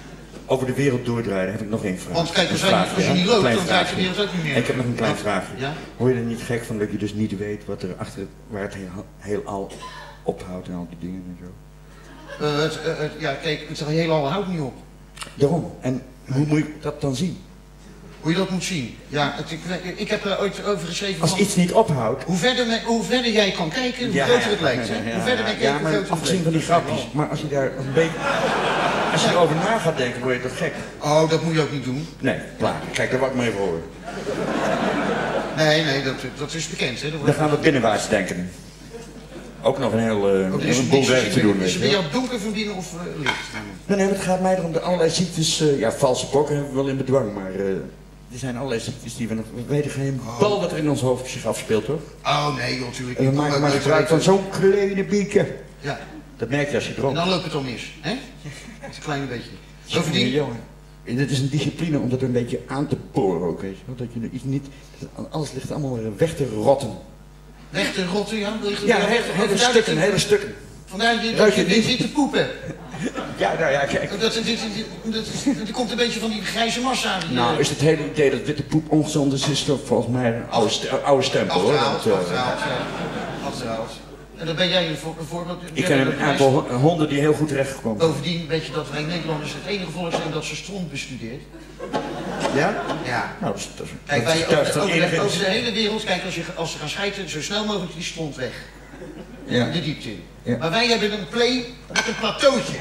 Over de wereld doordraaien heb ik nog één vraag. Want kijk, als, Een vraagje, als je hè? niet Een loopt, klein dan draait de vraagje. wereld ook niet meer. Ik heb nog een klein vraagje. Ja? Word je er niet gek van dat je dus niet weet wat er achter het, waar het heel, heelal ophoudt en al die dingen en zo? Uh, het, uh, het, ja, kijk, het heelal houdt niet op. Daarom. En hoe moet je dat dan zien? Hoe je dat moet zien. Ja, het, ik, ik heb er ooit over geschreven Als van, iets niet ophoudt. Hoe verder, me, hoe verder jij kan kijken, hoe Ja, groter ja, het lijkt. Hè? ja, ja, hoe verder men kijkt, ja, hoe maar groter het afgezien van die lijkt. grapjes. Maar als je daar een beetje... Als je erover na gaat denken, word je toch gek? Oh, dat moet je ook niet doen. Nee, klaar. Kijk, daar wou ik maar even horen. Nee, nee, dat, dat is bekend. Hè? Dat Dan gaan we binnenwaarts denken. Ook nog een heel uh, Ook een is het boel niks- werk te doen. Is weet het je bij wel. jou donker van binnen of uh, licht? Nee, nee, het gaat mij erom de allerlei ziektes. Uh, ja, valse pokken hebben we wel in bedwang, maar uh, er zijn allerlei ziektes die we nog. We weten geen Oh. bal wat er in ons hoofd zich afspeelt, hoor. Oh nee, joh, natuurlijk En we niet. maken Dan maar loopt gebruik het van uit. zo'n kleine bieken. Ja, Dat merk je als je en dronk. dan loopt het al mis. Hè? Het is een klein beetje. Jongen, Bovendien, jongen. En het is een discipline om dat een beetje aan te poren ook, weet je wel. Dat je er iets niet. Alles ligt allemaal weer weg te rotten. weg te rotten, ja? Ligt het Ja, weer- hele, hele vandaar dat stukken, je- hele stukken. Vandaar je- Ruik dat je je het dit niet? zit te poepen. Ja, nou ja, kijk. Dat, dat, dit- dit- dat, er komt een beetje van die grijze massa. Die, Nou, eh, is het hele idee dat witte poep ongezond is, is toch volgens mij een oude, st oude stempel, hoor. Achterhaald, Dat, uh, achterhaald, ja. Achterhaald. En dan ben jij een voor- een voorbeeld. ik ken een aantal ho- honden die heel goed terechtgekomen zijn. Bovendien weet je dat wij Nederlanders het enige volk zijn dat ze stront bestudeert. Ja? Ja. Nou, dat is, dat is, Kijk, dat wij is over, tuig van over, de, enige- over de hele wereld, kijk, als, je, als ze gaan schijten, zo snel mogelijk die stront weg. Ja. De diepte in. Ja. Maar wij hebben een play met een plateautje.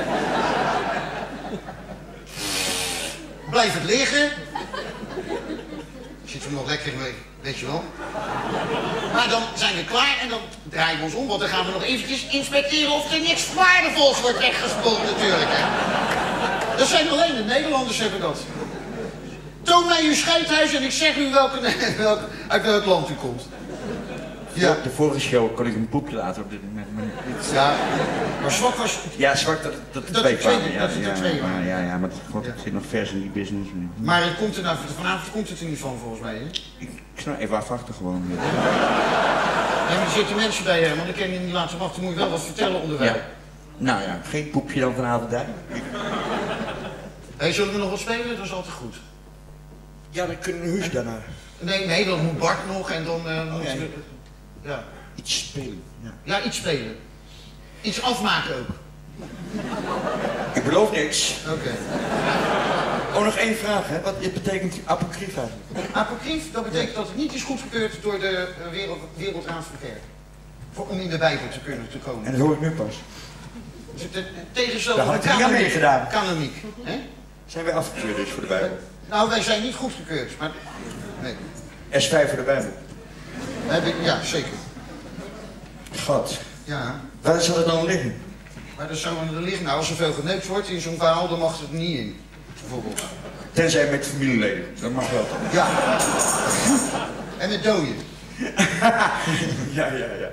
Blijf het liggen. Zit er nog lekker mee, weet je wel. Maar dan zijn we klaar en dan draaien we ons om, want dan gaan we nog eventjes inspecteren of er niks waardevols wordt weggespoeld natuurlijk. Hè. Dat zijn alleen de Nederlanders hebben dat. Toon mij uw scheidhuis en ik zeg u welke, welk, uit welk land u komt. Ja. De vorige show kon ik een poepje laten op dit moment. Maar dit- Ja, maar zwak was... ja, zwart dat, dat, Dat twee er twee- kwamen. Ja, dat er ja, twee maar, waren. ja, ja, maar god, Ja. ik zit nog vers in die business. Maar het komt er nou, vanavond komt het er niet van volgens mij, hè? Ik, ik snap even afwachten gewoon. Ja, maar er zitten mensen bij, hè, want dan kan je niet laten wachten, moet je wel wat vertellen onderwijl. Ja. Nou ja, geen poepje dan vanavond daar. Hey, zullen we nog wat spelen? Dat is altijd goed. Ja, dan kunnen we een huis daarna. Nee, nee, dan moet Bart nog en dan uh, moeten ja. we... Ja. Iets spelen. Ja. Ja, iets spelen. Iets afmaken ook. Ik beloof niks. Oké. Oh, nog één vraag, hè? Wat betekent apocryf eigenlijk? Apocrief, dat betekent dat het niet is goedgekeurd door de uh, wereld, Wereldraad van Kerk. Voor, om in de Bijbel te kunnen te komen. En dat hoor ik nu pas. Dus het, het tegenstel Daar van had de ik niet aan kanoniek. meegedaan. Kanoniek. Hè? Zijn wij afgekeurd dus voor de Bijbel? Nou, wij zijn niet goedgekeurd, maar... Nee. S vijf voor de Bijbel. Heb ik, ja, zeker. God. Ja. Waar zal het dan liggen? Maar dat zou er liggen. Nou, als er veel geneukt wordt in zo'n verhaal, dan mag het er niet in. Bijvoorbeeld. Tenzij met familieleden. Dat mag wel. Ja. En het doden. Ja, ja, ja.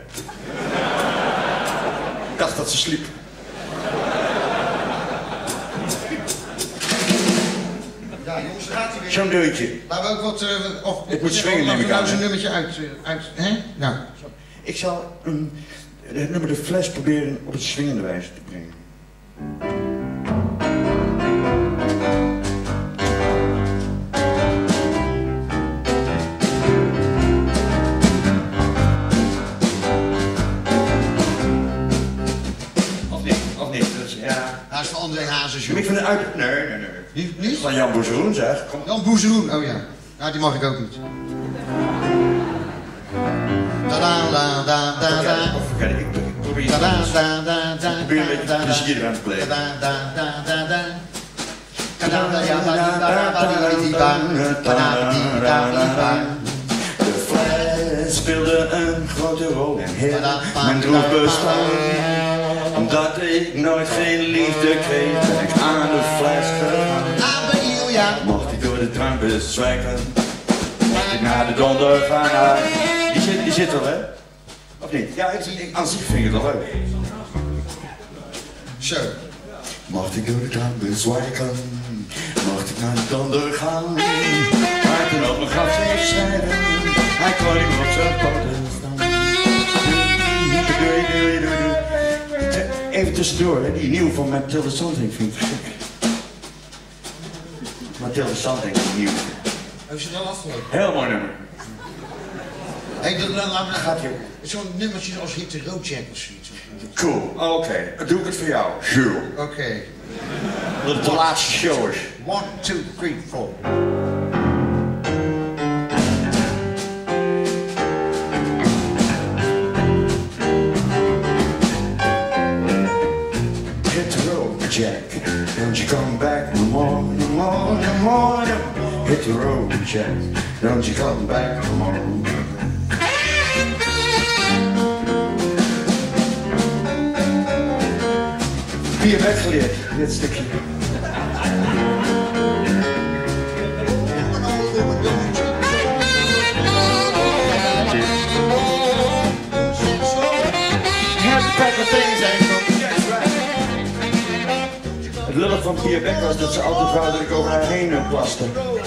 Ik dacht dat ze sliep. Ja, jongens, daar gaat hij weer. Zo'n deurtje. Laten we ook wat... Uh, of, Ik moet swingen, neem ik nou aan, zo'n hè? nummertje uit... Uh, uit hè? Nou. Ik zal een, het nummer De Fles proberen op een swingende wijze te brengen. Of niet, of niet. Dus, ja. Hij is van André Hazes, Ik joh. vind het uit... Nee, nee, nee. Niet? Niet? Van Jan Boezeroen, zeg. Kom. Jan Boezeroen, oh ja. Nou, die mag ik ook niet. Da da da da da da. Of kijk, ik, ik probeer iets Da da anders. da da da. Ik probeer een beetje plezier eraan te plegen. Da da da da da. Da da da ja da da da da di di da. Da da di da di da. De fles speelde een grote rol in heel mijn droef bestaan. Omdat ik nooit geen liefde kreeg, ben ik aan de fles gegaan. Ah, bij Ilja. Mocht ik door de drank bezwijken, mocht ik naar de donder gaan. Ah, Die zit, die zit er, hè? Of niet? Ja, ik, ik, aan zich vind ik het wel leuk. Zo. Mocht ik door de drank bezwijken, mocht ik naar de donder gaan. Maar toen op mijn graf zou schrijven, hij kon niet meer op zijn poten staan. Doei, doei, doei, doei. Even tussendoor, hè, die nieuwe van Mathilde Santing vind ik verschrikkelijk. Mathilde Santing nieuw. Heeft ze het al afgelopen? Heel mooi nummer. Hé, hey, laat me... Gaat je? Zo'n nummertje als Hit the Road Jack of zoiets. Cool, oké. Okay. Dan doe ik het voor jou. Jules. Oké. Okay. Dat het de laatste show is. One, two, three, four. Hit the road, Jack. Don't you come back no more, no more, no more. Hit the road, Jack. Don't you come back no more. Wie heb je geleerd, dit stukje? Het lullig van Pia Beck was dat ze altijd wou dat ik over haar heen plaste.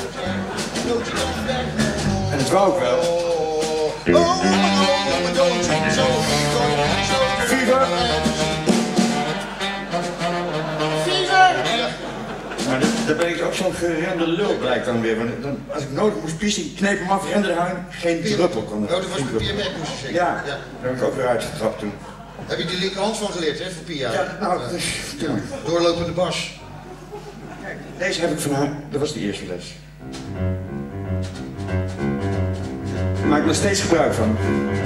En dat wou ik wel. Fever! Maar daar ben ik ook zo'n geremde lul blijkt dan weer. Want dan, als ik nodig moest pissen, ik kneep hem af, rende eruit, geen druppel kon er. Oh, dat was met Pia Beck moest je zeggen. Ja, ja, daar heb ik ook weer uitgetrapt toen. Heb je die linkerhand van geleerd, hè, voor Pia? Ja, nou, dat is... Ja. Doorlopende bas. Kijk, deze heb ik van haar, dat was de eerste les. Daar maak ik nog steeds gebruik van.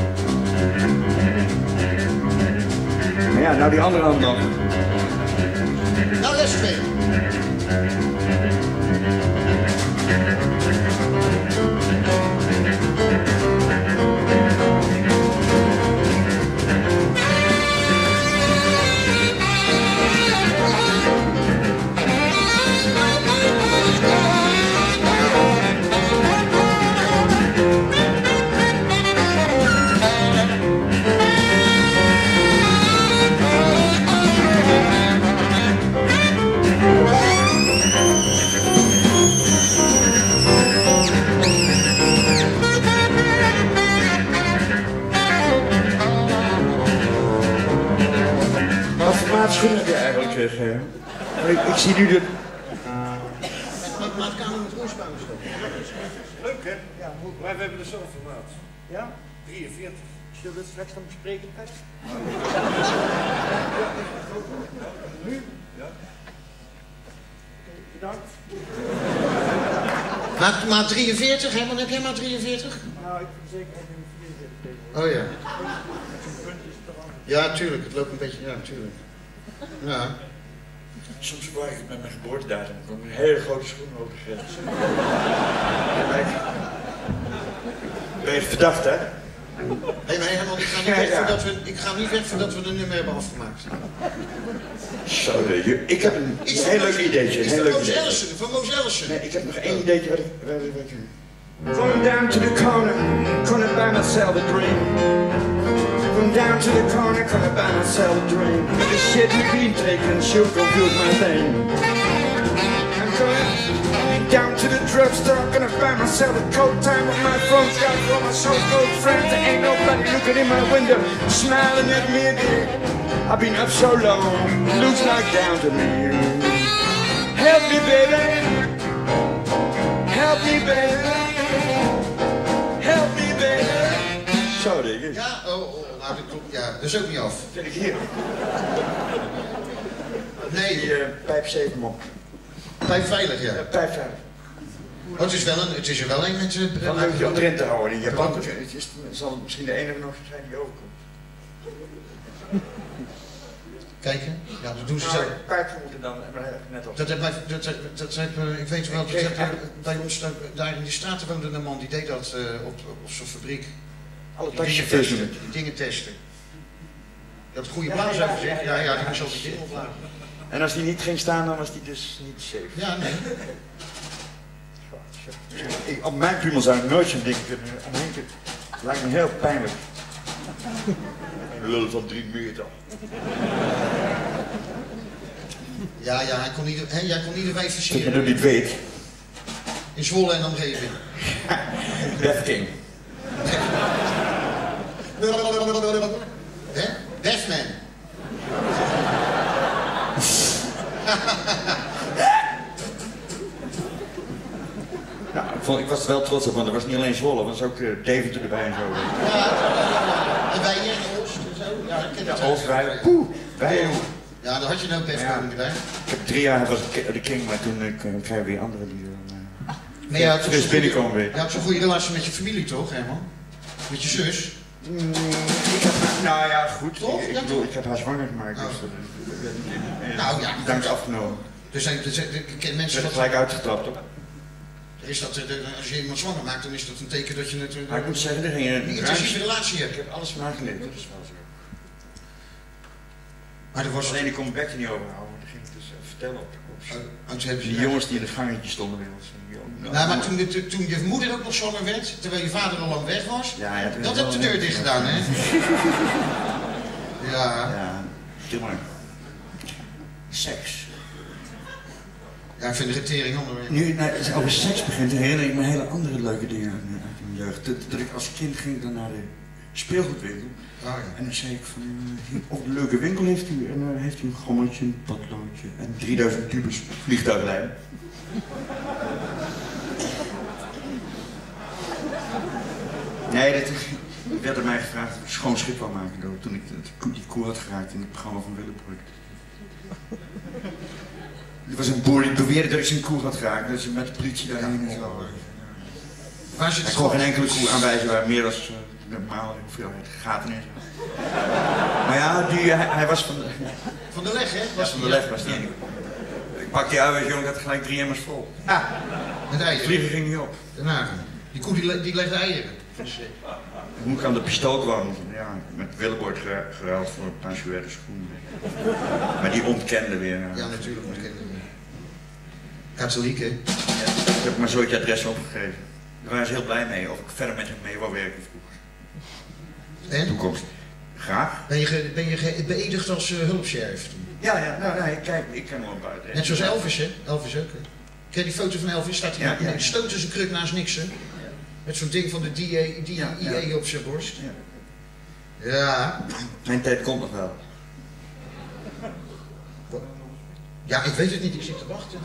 Maar ja, nou die andere hand nog. Nou, les twee. Schoenen heb je eigenlijk, zeg. Ik, ik zie nu de... Maar het kan met roerspuimers toch? Leuk hè? Ja, maar we hebben dezelfde formaat. Ja? drieënveertig. Zullen we het straks dan bespreken, Pet? Nu? Ja. Oké, bedankt. Maar, maar drieënveertig, Herman, heb jij maar drieënveertig? Nou, ik vind zeker dat nummer vierenzestig. Oh ja. Ja, tuurlijk, het loopt een beetje, ja, tuurlijk. Ja. Soms verwaar ik het met mijn geboortedatum. Ik heb een hele grote schoen over de grens. Ben je verdacht, hè? Hé, hey, maar Herman, ik ga, niet Ja, weg ja. voordat we, ik ga niet weg voordat we de nummer hebben afgemaakt. Zo, de, ik heb een Iets heel leuk ideetje. Iets Heel van leuk Moos ideetje. Ellison, van Moos Ellison. Nee, ik heb nog één ideetje wat ik... Wat ik, wat ik Going down to the corner, gonna buy myself a drink. Going down to the corner, gonna buy myself a drink. The shit we've been taking should confuse my thing. I'm going down to the drugstore, gonna buy myself a coat. Time with my phone's got for my so-called friends. There ain't nobody looking in my window, smiling at me again. I've been up so long, it looks like down to me. Help me, baby. Help me, baby. Help me, baby. Zo, denk ik. Ja, oh, oh, nou, dat klopt, ja, dat is ook niet af. Vind ik hier. Nee, Die uh, pijp zeven mop. blijf veilig, ja. Uh, pijp vijf. Oh, het is wel een, het is er wel een met... Uh, Dan leuk je om erin te houden. In Japan het is, zal het misschien de enige nog zijn die overkomt. Kijken? Ja, dat doen ze Nou, zo. pijp moeten dan net op. Dat heb, mij- dat, dat, dat heb, uh, ik weet wel, dat heb, uh, bij ons daar, daar in die straten woonde een man die deed dat uh, op, op zo'n fabriek. Alle Die dingen taxichauffeurs testen. doen het. Die dingen testen. Je had een goede blaas over zich. Ja, ja, die moest ook die dingen opblazen. En als die niet ging staan, dan was die dus niet safe. Ja, nee. Ik, op mijn pummel zou ik nooit zo'n ding kunnen omheen kunnen. Het lijkt me heel pijnlijk. Een lul van drie meter. Ja, ja, hij kon niet, hè, jij kon niet de wijk Dat je versieren. dat niet weet. In Zwolle en omgeving. Death King. Hè? Deathman. wel trots op, want er was niet alleen Zwolle, er was ook uh, Deventer erbij en zo. Ja, ja, en wij hier in Oost en zo. Ja, dat ken ik. Ja, Oost, wij, poeh, wij jongen. Ja, daar had je nou P F Koning gedaan. Ik heb drie jaar was ik de king, maar toen uh, kregen we weer anderen die uh, maar ja, fris binnenkomen weer. Je had zo'n goede relatie met je familie toch, Herman? Met je zus? Mm, ik heb, nou ja, goed. Toch? Ik, Ja, ik bedoel, toch? ik heb haar zwanger gemaakt, Oh. dus dat uh, uh, Nou ja, dank goed. afgenomen. Dus zijn de, de, de, de Ze mensen werd wat... gelijk uitgetrapt, toch? Is dat, de, de, als je iemand zwanger maakt, dan is dat een teken dat je het, uh, Maar ik moet zeggen, er ging een een intensieve relatie Ik hebt. heb alles van haar geleerd, dat is wel zo. Maar er was Alleen ik kon mijn bek er niet overhouden, maar dan ging ik dus uh, vertellen op, op Oh, oh, toen hebben ze- die jongens die in het gangetje stonden bij ons. die ook- Nou, maar toen, de, toen je moeder ook nog zwanger werd, terwijl je vader al lang weg was, Ja, ja, toen dat is heb de wel deur een- dicht gedaan, hè? Ja. Ja, doe maar. Seks. Ja, ik vind de tering onderwerp. Nu nou, als het over seks begint, herinner ik me hele andere leuke dingen uit mijn, uit mijn jeugd. Dat, dat ik als kind ging dan naar de speelgoedwinkel. Oh, ja. En dan zei ik van, uh, hier, op een leuke winkel heeft u, en uh, heeft u een gommeltje, een potloodje en drieduizend tubes vliegtuiglijm. Nee, dat werd er mij gevraagd of ik schoon schip wou maken door, toen ik die, die koe had geraakt in het programma van Willebroek. Er was een boer die beweerde dat ik zijn koe had geraakt, dus met de politie daarheen en zo. Waar zit Hij het kon geen enkele koe aanwijzen waar meer dan uh, normale hoeveelheid gaten in zat. Maar ja, die, hij, hij was van de, Van de leg, hè? was van de leg was die. Ik pakte die uit, jongen, ik had gelijk drie emmers vol. Ja, met De eieren. vliegen ging niet op. Daarna. Die koe die, le- die legt eieren. Dus, eh, Hoe ik aan de pistool kwam, ja, met Willebord ge- geruild voor een paar chouette schoenen. Maar die ontkende weer. ja, natuurlijk moet ik het. Katholiek, hè? Ja, ik heb maar zoiets adres opgegeven. Daar waren ze heel blij mee, of ik verder met hem mee wou werken vroeger. En? Toekomst. Graag. Ben je, ge, ben je ge, beëdigd als uh, hulpsheriff toen? Ja, ja, nou, nee, kijk, ik ken hem wel buiten. Net zoals Elvis, hè? Elvis ook, hè? Ken je die foto van Elvis? Staat hij Ja, ja, ja, ja, ja. stoten zijn kruk naast Nixon. Met zo'n ding van de D A, D Ja, I A ja. op zijn borst. Ja. Ja. Mijn tijd komt nog wel. Ja, ik weet het niet. Ik zit te wachten.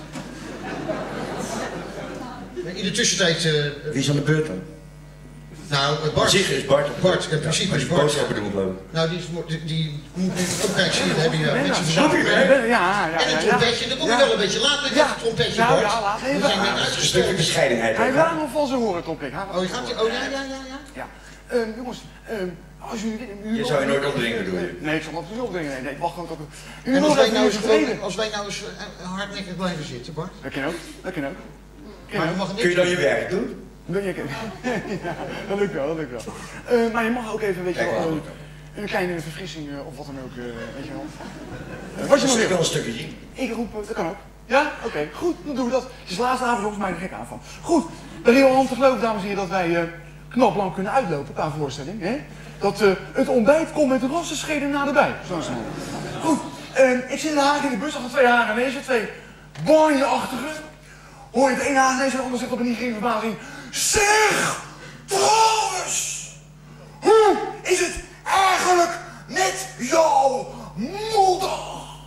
Maar in de tussentijd... Uh, Wie is aan de beurt dan? nou, uh, Bart. Bart. Zich is Bart. Bart, in principe maar is die Bart. boodschappen doen geloof ik. Nou, die, is mo- die, die moet even... Oh, kijk, zie je, dat heb je uh, mensen Snap verzameld. je? En Ja, ja, ja. een ja. trompetje, dat moet je Ja. wel een beetje laat met Ja. dat trompetje, Nou, Bart. ja, laat even. We zijn net Een stukje uitgestoken. bescheidenheid. Hij ook, wil hè? nog van zijn horen, Tom Pik. Oh, je gaat... Oh, ja, ja, ja, ja. Ja. Ehm, jongens, ehm, als u... u Je zou je nooit opdringen, bedoel je? Nee, ik zal absoluut opdringen. Nee, nee, ik wacht gewoon tot... U En wil als wij, even nou eens eens, verleden. als wij nou eens uh, hardnekkig blijven zitten, Bart. Dat kan ook, dat kan ook. Kan Maar we ook. mogen Kun je niks dan je werk doen? Dat je kan- Ja, dat lukt wel, dat lukt wel. Eh, maar je mag ook even, weet je Kijk, wel, wel. eh, een kleine verfrissing eh, of wat dan ook, eh, weet je wel. Eh, wat je nog Ik wil wil. een stukje zien. Ik roep, eh, dat kan ook. Ja? Oké, goed, dan doen we dat. Het is de laatste avond, volgens mij een gek aanval. Goed, er is wel om te geloven, dames en heren, dat wij eh knap lang kunnen uitlopen qua voorstelling. Hè? Dat eh, het ontbijt komt met de rassenscheden naderbij. Zo is het. Goed, eh, ik zit in de Haag in de bus achter twee Hagenezen, twee banjeachtige. Hoor je het ene Hagenees en de ander zegt op een nieuwsgierige verbazing: zeg, trouwens, hoe is het eigenlijk met jouw moeder?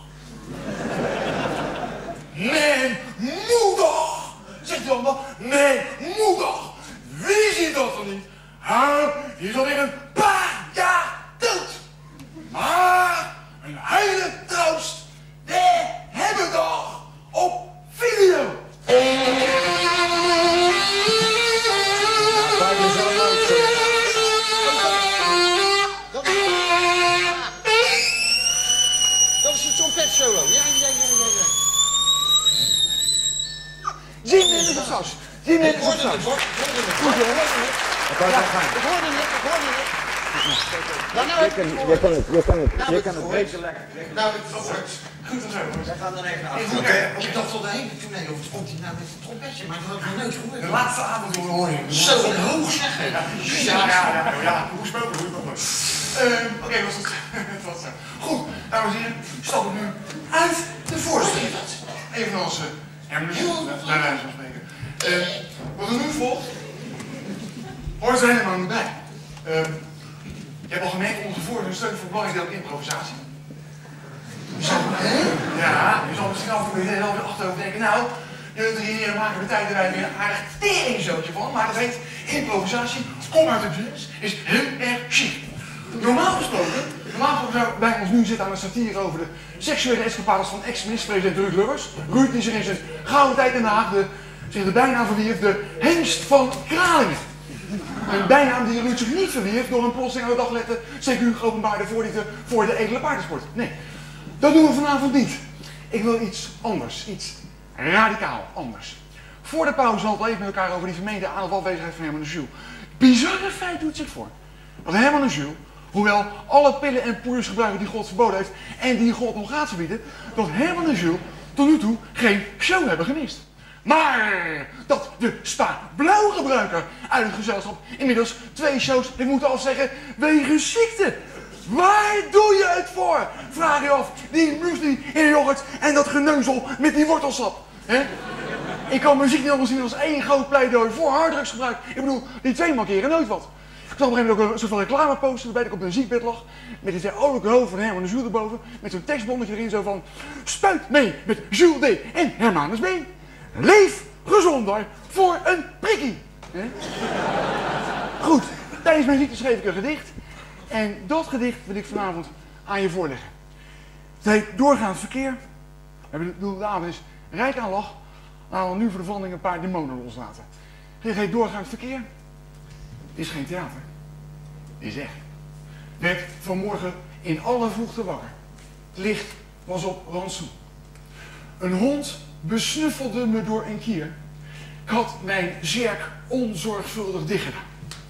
Mijn moeder! Zegt de ander, mijn moeder! Wie ziet dat er niet? Haar, die is alweer een paar jaar dood! Maar, een hele troost, wij hebben daar op video! Dat is een trompetsolo. Ja, ja, ja, ja, ja. Zin in de saus! Zin in Ik de hoorde saus! het, Bart. Ik hoorde het. Goed, Ik hè? hoorde het. Ik wou het gaan. Ik hoorde het. Ik hoorde het. Nou, nou, Je kan het, je kan het, je kan het. Nou, Je ik kan het gehoord. beter lekker. Nou, ik gehoord. Goed en zo. Wij gaan dan even naar Ik, achteren. ik, ik dacht tot de hele tournee of het komt hij nou met een trompetje, maar dat had ik nog nooit De gehoord. laatste avond doen we hoor je. Zo hoog zeggen. Ja, ja, ja, ja, hoe gesproken, hoe nog nooit. Ehm, Oké, was het. Het was zo. Goed, dames en heren, stappen nu uit de voorstelling. Evenals uh, Emily, bij wijze van spreken. Uh, wat er nu volgt, hoort er helemaal niet bij. Uh, je hebt al gemerkt, onze voorstelling steunt voor belangrijk deel op improvisatie. Zo, hè? Ja, je zal misschien af en toe weer heel veel achterover denken, nou, Jullie drie heren maken de tijd erbij weer een aardig teringzootje van, maar dat heet improvisatie. Kom uit de jazz, is heel erg chic. Normaal gesproken, normaal gesproken zou bij ons nu zitten aan een satire over de seksuele escapades van ex-minister-president Ruud Lubbers. Ruud die zich in zijn gouden tijd in Den Haag de, zich de bijnaam verwierf de hengst van Kralingen. Een bijnaam die Ruud zich niet verwierf door een plotseling aan de dag lette C Q geopenbaarde voorliefde voor de edele paardensport. Nee, dat doen we vanavond niet. Ik wil iets anders, iets radicaal anders. Voor de pauze hadden we het even met elkaar over die vermeende aan- of afwezigheid van Herman de Jules. Bizarre feit doet zich voor. Dat Herman de Jules, hoewel alle pillen en poeiers gebruiken die God verboden heeft en die God nog gaat verbieden, dat Herman de Jules tot nu toe geen show hebben gemist. Maar dat de Spa Blauw gebruiker uit het gezelschap inmiddels twee shows heeft moeten afzeggen wegens ziekte. Waar doe je het voor? Vraag je af. Die muesli in de yoghurt en dat geneuzel met die wortelsap. He? Ik kan muziek niet anders zien als één groot pleidooi voor harddrugsgebruik. Ik bedoel, die twee markeren nooit wat. Ik zag op een gegeven moment ook een soort van reclameposter waarbij ik op een ziekbed lag. Met dit oude hoofd van Herman de Jules erboven. Met zo'n tekstbonnetje erin zo van... Spuit mee met Jules D. en Hermanus B. Leef gezonder voor een prikkie. He? Goed, tijdens mijn ziekte schreef ik een gedicht. En dat gedicht wil ik vanavond aan je voorleggen. Het heet Doorgaand verkeer. We bedoel, de avond is rijk aan lach. Laten we nu voor de verandering een paar demonen loslaten. Het heet Doorgaand verkeer. Het is geen theater. Het is echt. Ik werd vanmorgen in alle vroegte wakker. Het licht was op rantsoen. Een hond besnuffelde me door een kier. Ik had mijn zerk onzorgvuldig dichtgedaan.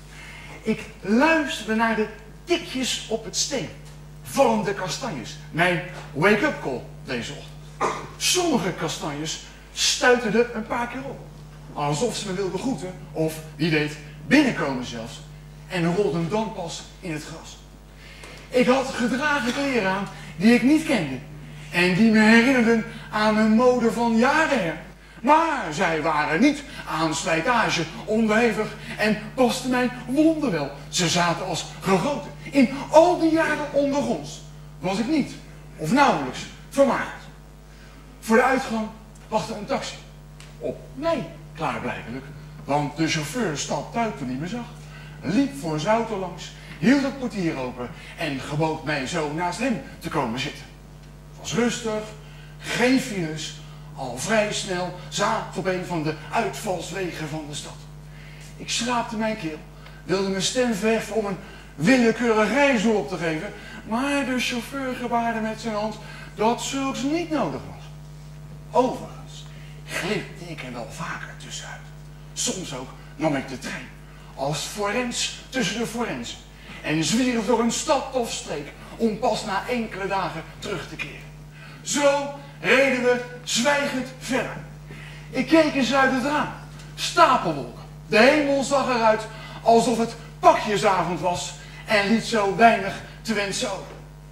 Ik luisterde naar de tikjes op het steen. Vallende kastanjes. Mijn wake-up call deze ochtend. Sommige kastanjes stuiterden een paar keer op. Alsof ze me wilden groeten. Of, wie weet, binnenkomen zelfs. En rolden dan pas in het gras. Ik had gedragen kleren aan die ik niet kende. En die me herinnerden aan een mode van jaren her. Maar zij waren niet aan slijtage onderhevig en pasten mijn wonden wel. Ze zaten als gegoten. In al die jaren ondergronds was ik niet, of nauwelijks, vermaard. Voor de uitgang wachtte een taxi. Op mij, klaarblijkelijk, want de chauffeur stapte uit toen hij me zag. Liep voor zijn auto langs, hield het portier open en gebood mij zo naast hem te komen zitten. Het was rustig, geen files, al vrij snel zaten op een van de uitvalswegen van de stad. Ik schraapte mijn keel, wilde mijn stem verheffen om een willekeurig reisdoel op te geven, maar de chauffeur gebaarde met zijn hand dat zulks niet nodig was. Overigens glipte ik er wel vaker tussenuit. Soms ook nam ik de trein, als forens tussen de forensen, en zwierf door een stad of streek om pas na enkele dagen terug te keren. Zo reden we zwijgend verder. Ik keek eens uit het raam. Stapelwolken. De hemel zag eruit alsof het pakjesavond was en liet zo weinig te wensen over.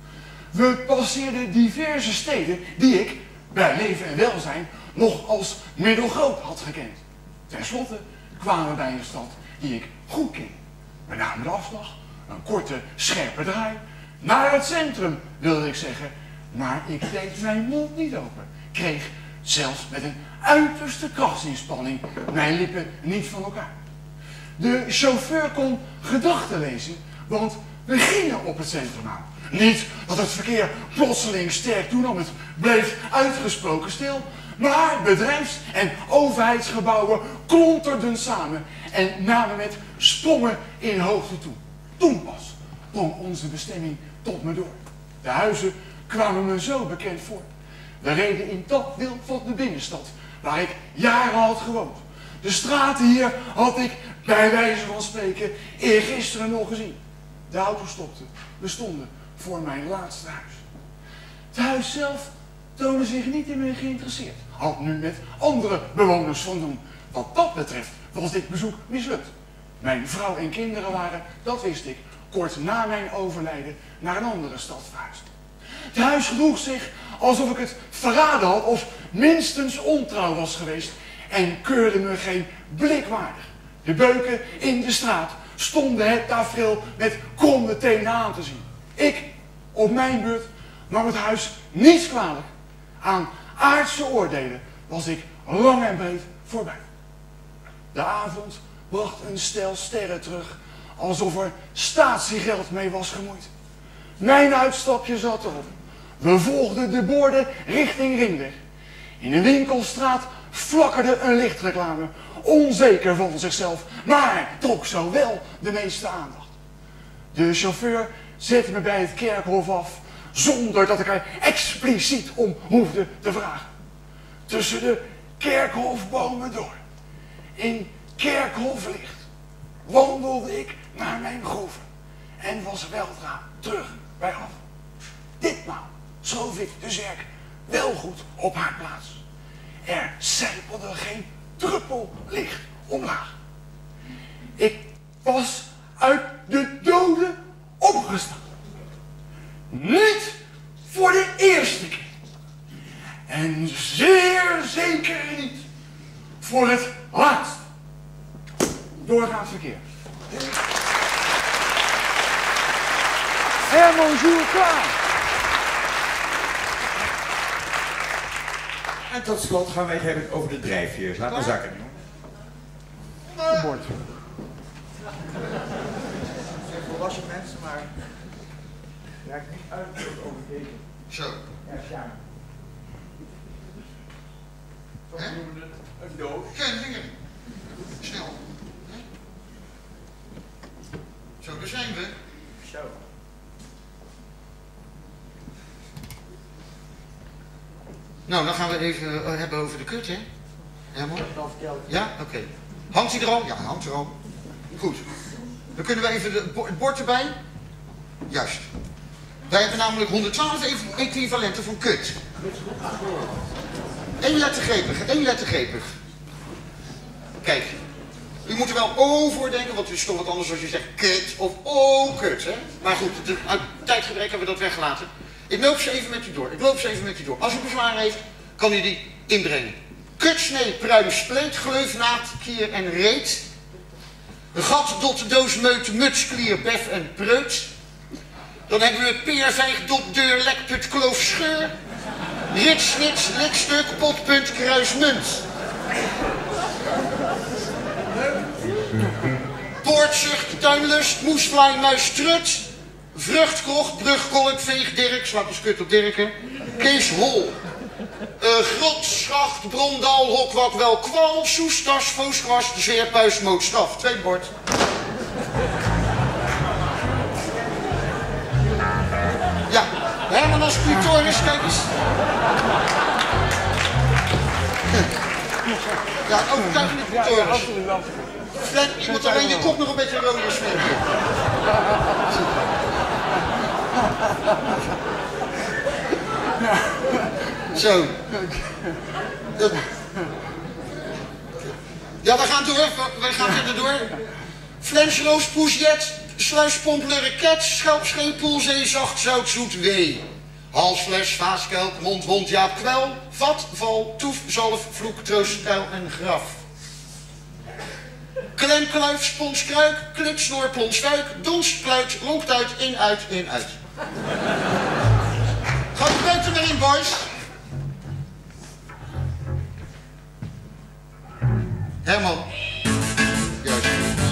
We passeerden diverse steden die ik, bij leven en welzijn, nog als middelgroot had gekend. Ten slotte kwamen we bij een stad die ik goed ken. We namen de afslag, een korte, scherpe draai. Naar het centrum, wilde ik zeggen. Maar ik deed mijn mond niet open. Kreeg, zelfs met een uiterste krachtsinspanning, mijn lippen niet van elkaar. De chauffeur kon gedachten lezen, want we gingen op het centrum aan. Niet dat het verkeer plotseling sterk toenam, het bleef uitgesproken stil. Maar bedrijfs- en overheidsgebouwen klonterden samen en namen met sprongen in hoogte toe. Toen pas drong onze bestemming tot me door. De huizen kwamen me zo bekend voor. We reden in dat deel van de binnenstad, waar ik jaren had gewoond. De straten hier had ik, bij wijze van spreken, eergisteren nog gezien. De auto stopte. We stonden voor mijn laatste huis. Het huis zelf toonde zich niet in me geïnteresseerd. Had nu met andere bewoners van doen. Wat dat betreft was dit bezoek mislukt. Mijn vrouw en kinderen waren, dat wist ik, kort na mijn overlijden naar een andere stad verhuisd. Het huis gedroeg zich alsof ik het verraden had of minstens ontrouw was geweest en keurde me geen blik waardig. De beuken in de straat stonden het tafereel met kromme tenen aan te zien. Ik, op mijn beurt, nam het huis niets kwalijk. Aan aardse oordelen was ik lang en breed voorbij. De avond bracht een stel sterren terug, alsof er statiegeld mee was gemoeid. Mijn uitstapje zat erop. We volgden de borden richting Ringweg. In een winkelstraat flakkerde een lichtreclame, onzeker van zichzelf, maar trok zo wel de meeste aandacht. De chauffeur zette me bij het kerkhof af, zonder dat ik er expliciet om hoefde te vragen. Tussen de kerkhofbomen door, in kerkhoflicht, wandelde ik naar mijn groeve en was weldra terug bij af. Ditmaal schoof ik de zerk wel goed op haar plaats. Er sijpelde geen druppel licht omlaag. Ik was uit de doden opgestaan. Niet voor de eerste keer. En zeer zeker niet voor het laatste. Doorgaand verkeer. Herman Jules klaar. En tot slot gaan wij het hebben over de drijfveers. Laat maar zakken. Een bord. Het zijn volwassen mensen, maar raak niet uit door het overgeven. Zo. Ja, ja. Zo noemen we het een doos. Geen vinger. Snel. Zo, daar zijn we. Zo. Nou, dan gaan we even uh, hebben over de kut, hè? Helemaal? Ja? Oké. Okay. Hangt hij er al? Ja, hangt er al. Goed. Dan kunnen we even de, het bord erbij. Juist. Wij hebben namelijk honderdtwaalf equivalenten van kut. Eén lettergrepig, één lettergrepig. Kijk. U moet er wel o voor denken, want het is toch wat anders als je zegt kut of oh kut, hè? Maar goed, de, uit tijdgebrek hebben we dat weggelaten. Ik loop ze even met u door. Ik loop ze even met u door. Als u bezwaar heeft, kan u die inbrengen. Kutsnee, pruim, spleet, gleufnaad, kier en reet. Gat, dot, doos, meut, muts, klier, bef en preut. Dan hebben we peer, vijg, dot, deur, lek, put, kloof, scheur. Rit, snits, likstuk, pot, punt, kruis, munt. Poortzucht, tuinlust, moesvlaai, muis, trut. Vruchtkrocht, brugkolk, veeg, dirk, slaat de skut op dirken. Kees, hol. Uh, grot, schacht, brondal, hokwak, wel, kwal, soestas, vooskwast, zweerpuis, mootstaf. Tweede bord. Ja, Herman als clitoris, kijk eens. Ja, overtuigende clitoris. Flen, je moet alleen je kop nog een beetje roder smeren. Zo. Ja, we gaan door. We gaan verder door. Flensroos, poesjet, sluispomp, lurket, schelpscheen, poelzee, zacht, zout, zoet, wee. Halsfles, vaaskelk, mond, wond, jaap, kwel, vat, val, toef, zalf, vloek, troost, kuil en graf. Klem, kluif, spons, kruik, klik, snor, plons, fuik, dons, kluit, lonkt uit, in, uit, in, uit. Ga de buiten erin, boys. Herman. Juist.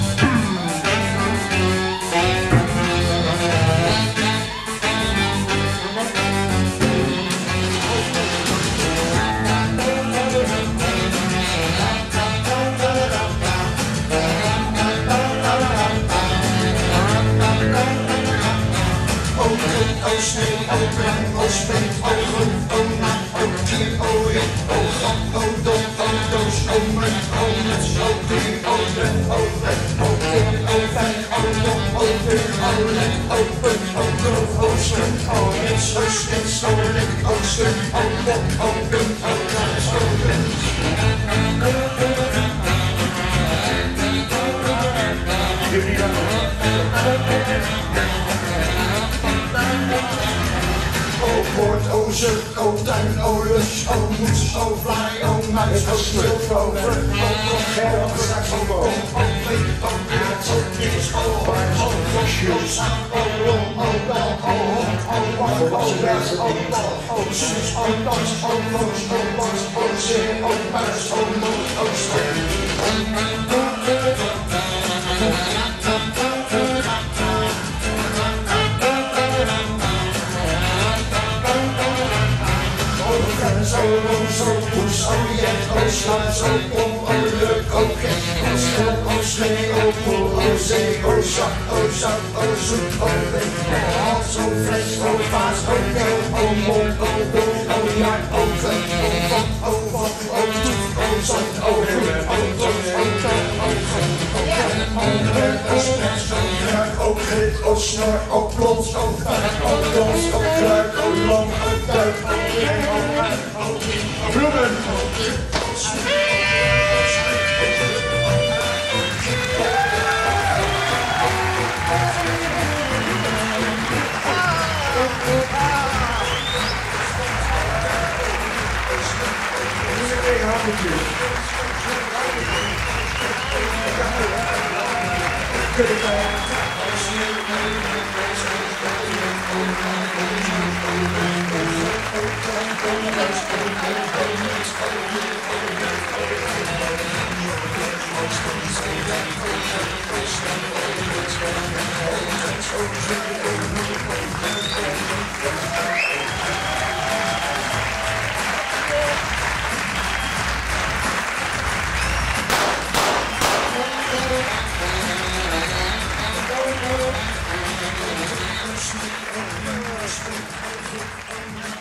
Oh snee, oh bruin, oh spleet, oh groen, oh naam, oh tier, oh rit, oh gat, oh dom, oh doos, oh munt, oh muts, oh klier, oh druk, oh wet, oh keer, oh vijg, oh dom, oh deur, oh lek, oh punt, oh groof, oh stunt, oh rits, oh stits, oh rik, oh stunt, oh bok, oh punt, oh kruis, oh punt. Oh poort, oh zucht, oh tuin, oh lus, oh moes, oh vlaai, oh muis, oh slurf, oh vrucht, oh kop, oh saxofoon, oh vlieg, oh aard, oh niks, oh hart, oh vosje, oh saap, oh long, oh bel, oh hond, volwassen mensen die oh zus, oh dans, oh loos, oh bas, oh zeer, oh muis, oh moed, oh stem. Zo long, zo poes, oh jet, oh sla, zo pom, oh luk, oh gek, oh stel, oh slee, oh poel, oh zee, oh zak, oh zout, oh zoet, oh wit, oh hals, oh fles, oh vaas, oh kel, oh mond, oh dol, oh ja, oh gun, oh wat, oh wat, oh toet, oh zand, oh goed, oh tot, oh tot, oh goed, oh ken, oh red, oh stress, oh kruik, oh grit, oh snor, oh plons, oh vuik, oh dans, oh kruik, oh lang, oh duik, oh ring, oh uit, oh bloemen. Thank you.